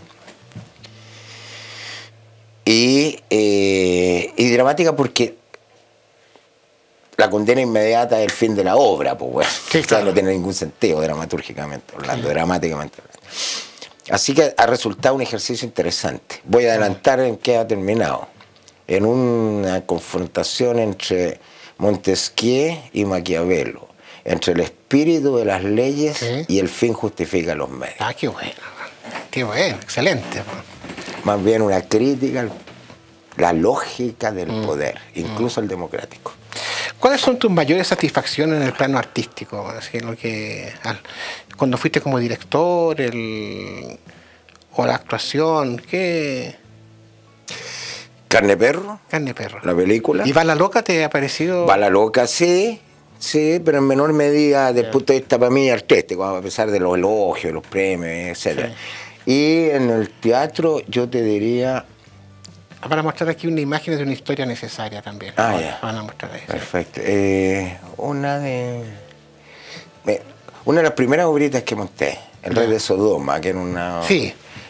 Y, eh, y dramática porque la condena inmediata es el fin de la obra, pues, bueno. Sí, claro. No tiene ningún sentido dramatúrgicamente hablando, sí. dramáticamente hablando. Así que ha resultado un ejercicio interesante. Voy a adelantar en qué ha terminado. En una confrontación entre Montesquieu y Maquiavelo, entre el espíritu de las leyes ¿sí? y el fin justifica los medios. Ah, qué bueno, qué bueno, excelente. Más bien una crítica a la lógica del mm. poder, incluso mm. el democrático. ¿Cuáles son tus mayores satisfacciones en el plano artístico? Así, lo que, cuando fuiste como director, el, o la actuación, ¿qué? Carne Perro. Carne Perro. La película. ¿Y Bala Loca te ha parecido? Bala Loca, sí, sí, pero en menor medida desde el punto de vista para mí artístico, a pesar de los elogios, los premios, etcétera. Sí. Y en el teatro yo te diría... Van a mostrar aquí una imagen de una historia necesaria también. Ah, ya. Van a mostrar ahí. Perfecto. Eh, una de... Una de las primeras obritas que monté, El Rey de Sodoma, que era una... Sí.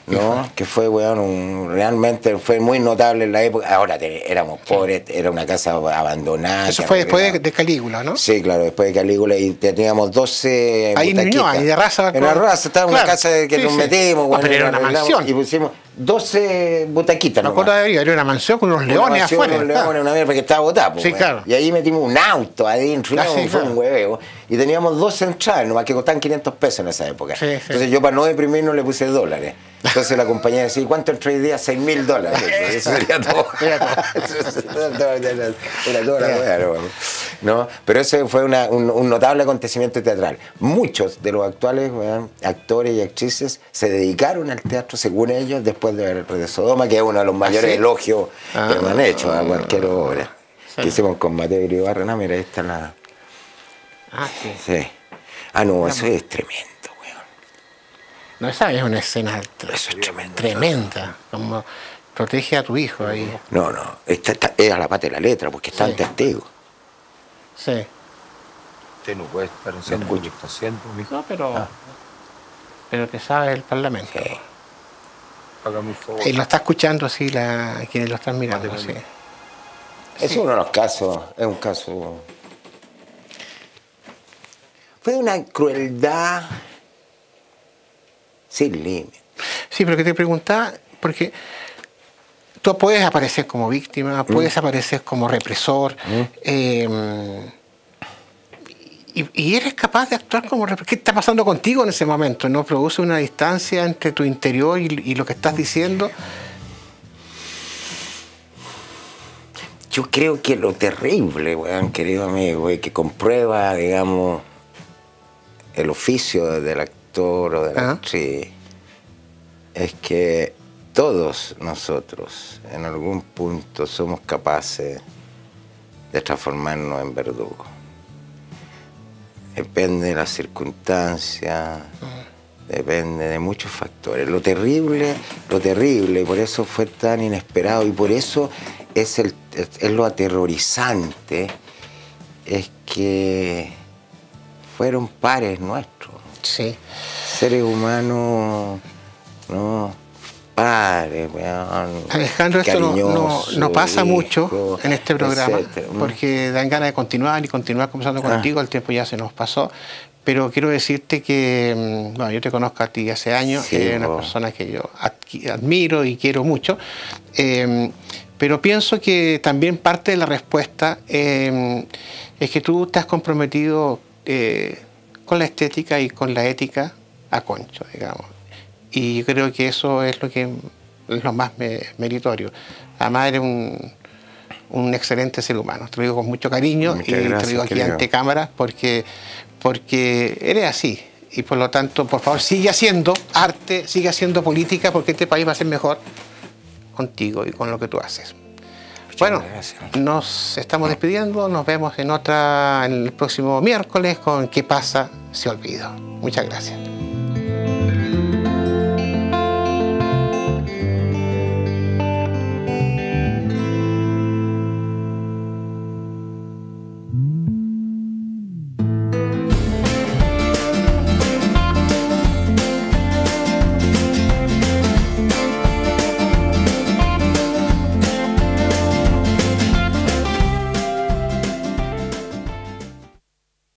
¿no? Que fue, weón, un, realmente fue muy notable en la época. Ahora te, éramos pobres, era una casa abandonada. Eso fue después de, de Calígula, ¿no? Sí, claro, después de Calígula, y teníamos doce ahí no, ahí de raza. En la raza estaba claro, una casa que sí, nos sí. metimos, No, bueno, pero era una mansión. Y pusimos doce butaquitas. Me acuerdo de haber ido, era una mansión con unos leones una mansión, afuera. Unos leones, claro. una mierda, porque estaba botada. Pues, sí, bueno. claro. Y ahí metimos un auto adentro, Ah, no, sí, fue claro. un hueveo. Y teníamos dos entradas, nomás que costaban quinientos pesos en esa época. Sí, sí. Entonces yo para no deprimirnos le puse dólares. Entonces la compañía decía, ¿cuánto entró hoy día? seis mil dólares. Eso sería todo. Era todo. Era toda la hueá, ¿no? Pero ese fue una, un, un notable acontecimiento teatral. Muchos de los actuales, weón, actores y actrices se dedicaron al teatro, según ellos, después de ver Red de Sodoma, que es uno de los mayores ¿Ah, sí? elogios ah, que me han hecho a cualquier obra. Sí. Que hicimos con Mateo Iribarren. Mira, ahí está la... Ah, sí. Sí. Ah, no, eso es tremendo, weón. No, esa es una escena tre- Eso es tremendo. tremenda. Como protege a tu hijo ahí. No, no, esta, esta es a la pata de la letra, porque están Sí. testigos. Sí. Usted no puede estar haciendo lo que está haciendo, mijo. No, pero. Ah. Pero te sabe el Parlamento. Sí. Hágame un favor. Y lo está escuchando así la, quienes lo están mirando. Mate, Sí. mate. Ese es uno de los casos, es un caso... Fue de una crueldad sin límite. Sí, pero que te preguntaba, porque tú puedes aparecer como víctima, puedes Mm. aparecer como represor, eh, y, y eres capaz de actuar como represor. ¿Qué está pasando contigo en ese momento? ¿No produce una distancia entre tu interior y, y lo que estás diciendo? Yo creo que lo terrible, weón, querido amigo, y que comprueba, digamos, el oficio del actor o de la Ajá. actriz, es que todos nosotros, en algún punto, somos capaces de transformarnos en verdugos. Depende de las circunstancias, depende de muchos factores. Lo terrible, lo terrible, y por eso fue tan inesperado, y por eso es, el, es, es lo aterrorizante, es que fueron pares nuestros, Sí. seres humanos, ¿no? Pares, weón, Alejandro, esto no, no, cariñosos, no pasa hijos, mucho en este programa, etcétera. porque dan ganas de continuar y continuar conversando Ah. contigo, el tiempo ya se nos pasó, pero quiero decirte que, mm, bueno, yo te conozco a ti hace años, Sí, eres una vos. persona que yo adqui- admiro y quiero mucho, eh, pero pienso que también parte de la respuesta eh, es que tú te has comprometido eh, con la estética y con la ética a concho, digamos. Y yo creo que eso es lo que es lo más me- meritorio. Además eres un, un excelente ser humano. Te lo digo con mucho cariño Muchas y te gracias, lo digo aquí querido. ante cámaras porque, porque eres así. Y por lo tanto, por favor, sigue haciendo arte, sigue haciendo política, porque este país va a ser mejor contigo y con lo que tú haces. Bueno, gracias. nos estamos despidiendo. Nos vemos en otra, en el próximo miércoles con ¿Qué pasa? Se olvidó. Muchas gracias.